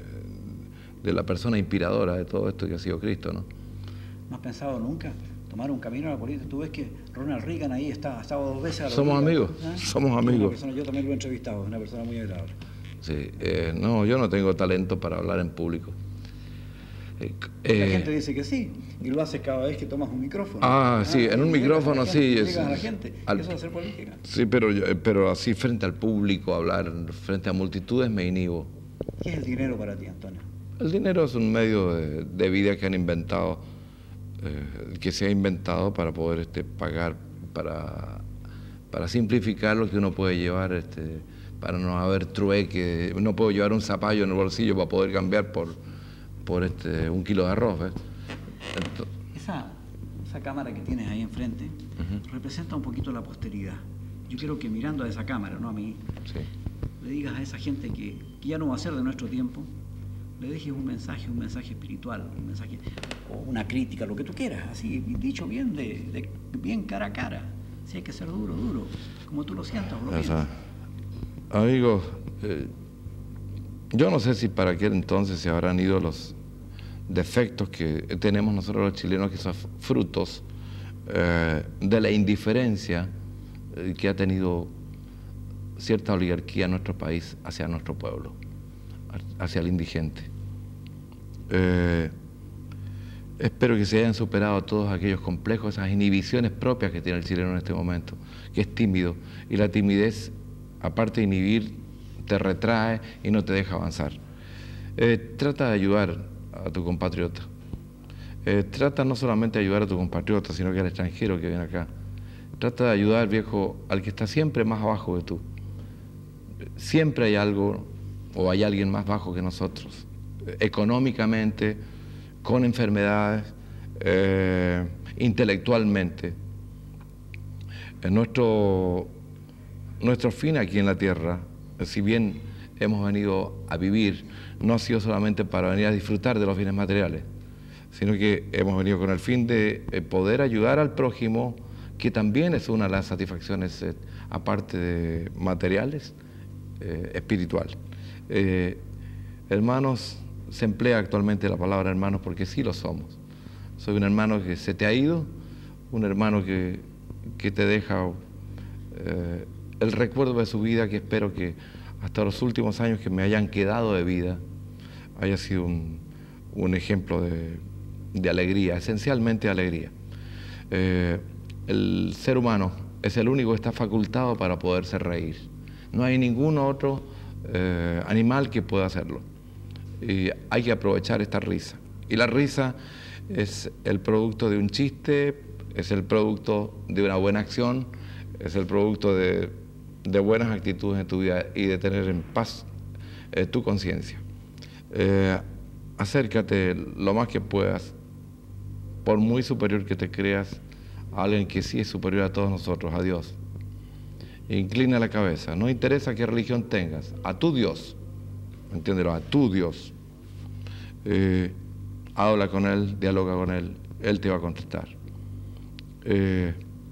de la persona inspiradora de todo esto que ha sido Cristo, ¿no? ¿No has pensado nunca tomar un camino a la política? Tú ves que Ronald Reagan ahí está, ha estado dos veces a la Somos política, amigos, ¿eh? somos amigos. Persona, yo también lo he entrevistado, es una persona muy agradable. Sí, eh, no, yo no tengo talento para hablar en público. Eh, la eh, gente dice que sí, y lo haces cada vez que tomas un micrófono. Ah, sí, ah, en un micrófono gente, sí. Llegas Es, a la gente, al, eso es hacer política. Sí, pero, pero así frente al público, hablar frente a multitudes me inhibo. ¿Qué es el dinero para ti, Antonio? El dinero es un medio de, de vida que han inventado, eh, que se ha inventado para poder este, pagar, para, para simplificar lo que uno puede llevar, este, para no haber trueque. No puedo llevar un zapallo en el bolsillo para poder cambiar por, por este, un kilo de arroz. ¿ves? Entonces, esa, esa cámara que tienes ahí enfrente uh-huh. representa un poquito la posteridad. Yo quiero que mirando a esa cámara, no a mí, sí. le digas a esa gente que, que ya no va a ser de nuestro tiempo, le dejes un mensaje, un mensaje espiritual, un mensaje, o una crítica, lo que tú quieras, así, dicho bien, de, de, bien cara a cara. Si hay que ser duro, duro, como tú lo sientas o lo piensas. Amigos, eh, yo no sé si para aquel entonces se habrán ido los defectos que tenemos nosotros los chilenos, que son frutos eh, de la indiferencia eh, que ha tenido cierta oligarquía en nuestro país hacia nuestro pueblo, hacia el indigente. Eh, espero que se hayan superado todos aquellos complejos, esas inhibiciones propias que tiene el chileno en este momento, que es tímido, y la timidez, aparte de inhibir, te retrae y no te deja avanzar. Eh, trata de ayudar a tu compatriota. Eh, trata no solamente de ayudar a tu compatriota, sino que al extranjero que viene acá. Trata de ayudar, viejo, al que está siempre más abajo que tú. Siempre hay algo o hay alguien más bajo que nosotros, económicamente, con enfermedades, eh, intelectualmente. En nuestro, nuestro fin aquí en la tierra, si bien hemos venido a vivir, no ha sido solamente para venir a disfrutar de los bienes materiales, sino que hemos venido con el fin de poder ayudar al prójimo, que también es una de las satisfacciones, eh, aparte de materiales, eh, espiritual. Eh, hermanos, se emplea actualmente la palabra hermanos porque sí lo somos. Soy un hermano que se te ha ido, un hermano que, que te deja eh, el recuerdo de su vida, que espero que hasta los últimos años que me hayan quedado de vida haya sido un, un ejemplo de, de alegría, esencialmente alegría. Eh, el ser humano es el único que está facultado para poderse reír. No hay ningún otro eh, animal que pueda hacerlo. Y hay que aprovechar esta risa. Y la risa es el producto de un chiste, es el producto de una buena acción, es el producto de, de buenas actitudes en tu vida y de tener en paz eh, tu conciencia. Eh, acércate lo más que puedas, por muy superior que te creas, a alguien que sí es superior a todos nosotros, a Dios. Inclina la cabeza, no interesa qué religión tengas, a tu Dios, entiéndelo, a tu Dios. Eh, habla con Él, dialoga con Él, Él te va a contestar. Eh,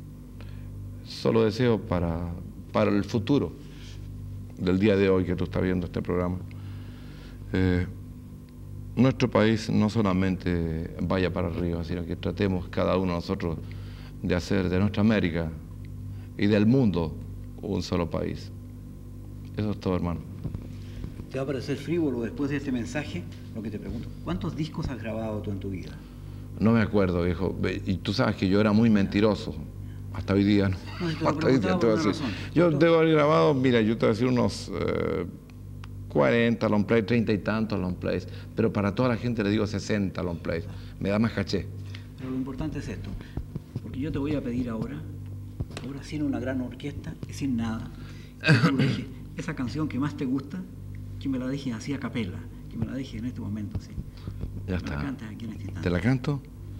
solo deseo para, para el futuro del día de hoy que tú estás viendo este programa, eh, nuestro país no solamente vaya para arriba, sino que tratemos cada uno de nosotros de hacer de nuestra América y del mundo un solo país. Eso es todo, hermano. Te va a parecer frívolo después de este mensaje lo que te pregunto. ¿Cuántos discos has grabado tú en tu vida? No me acuerdo, viejo. Y tú sabes que yo era muy mentiroso. Hasta hoy día no. No, si te lo Hasta hoy día te voy a decir. Yo ¿Tú? debo haber grabado, mira, yo te voy a decir unos eh, cuarenta long plays, treinta y tantos long plays, pero para toda la gente le digo sesenta long plays. Me da más caché. Pero lo importante es esto, porque yo te voy a pedir ahora, ahora sin una gran orquesta, sin nada, que tú dejes esa canción que más te gusta, que me la dejes así a capela, que me la dejes en este momento, sí. Ya me está. La cantas aquí en este instante. ¿Te la canto?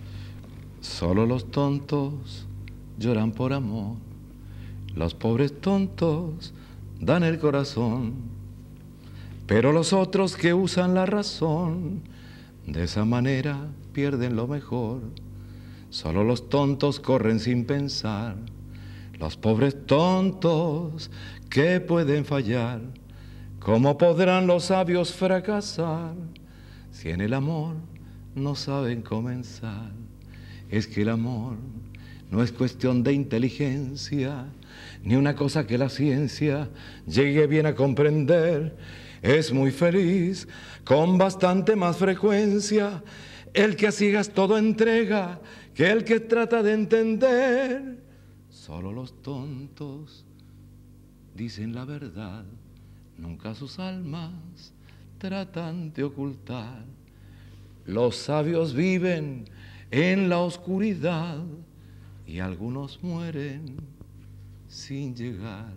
Solo los tontos lloran por amor, los pobres tontos dan el corazón, pero los otros que usan la razón, de esa manera pierden lo mejor. Solo los tontos corren sin pensar, los pobres tontos que pueden fallar. ¿Cómo podrán los sabios fracasar si en el amor no saben comenzar? Es que el amor no es cuestión de inteligencia, ni una cosa que la ciencia llegue bien a comprender. Es muy feliz con bastante más frecuencia el que a ciegas todo entrega que el que trata de entender. Solo los tontos dicen la verdad, nunca sus almas tratan de ocultar. Los sabios viven en la oscuridad y algunos mueren sin llegar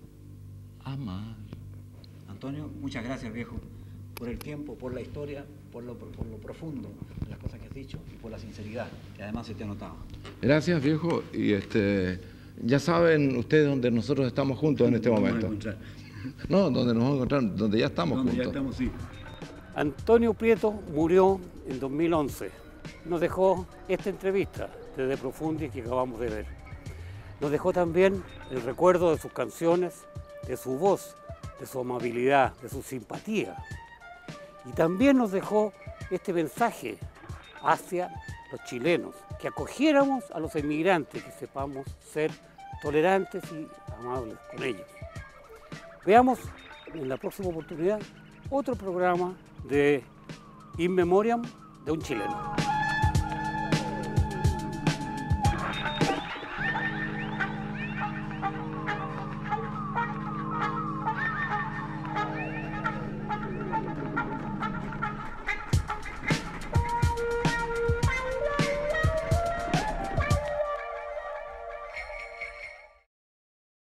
a amar. Antonio, muchas gracias, viejo, por el tiempo, por la historia, por lo, por lo profundo de las cosas que has dicho y por la sinceridad que además se te ha notado. Gracias, viejo, y este ya saben ustedes dónde nosotros estamos juntos en este momento. No, donde nos vamos a encontrar, donde ya estamos donde juntos. Ya estamos, sí. Antonio Prieto murió en dos mil once. Nos dejó esta entrevista de De Profundis que acabamos de ver. Nos dejó también el recuerdo de sus canciones, de su voz, de su amabilidad, de su simpatía. Y también nos dejó este mensaje hacia los chilenos, que acogiéramos a los emigrantes, que sepamos ser tolerantes y amables con ellos. Veamos en la próxima oportunidad otro programa de In Memoriam de un chileno.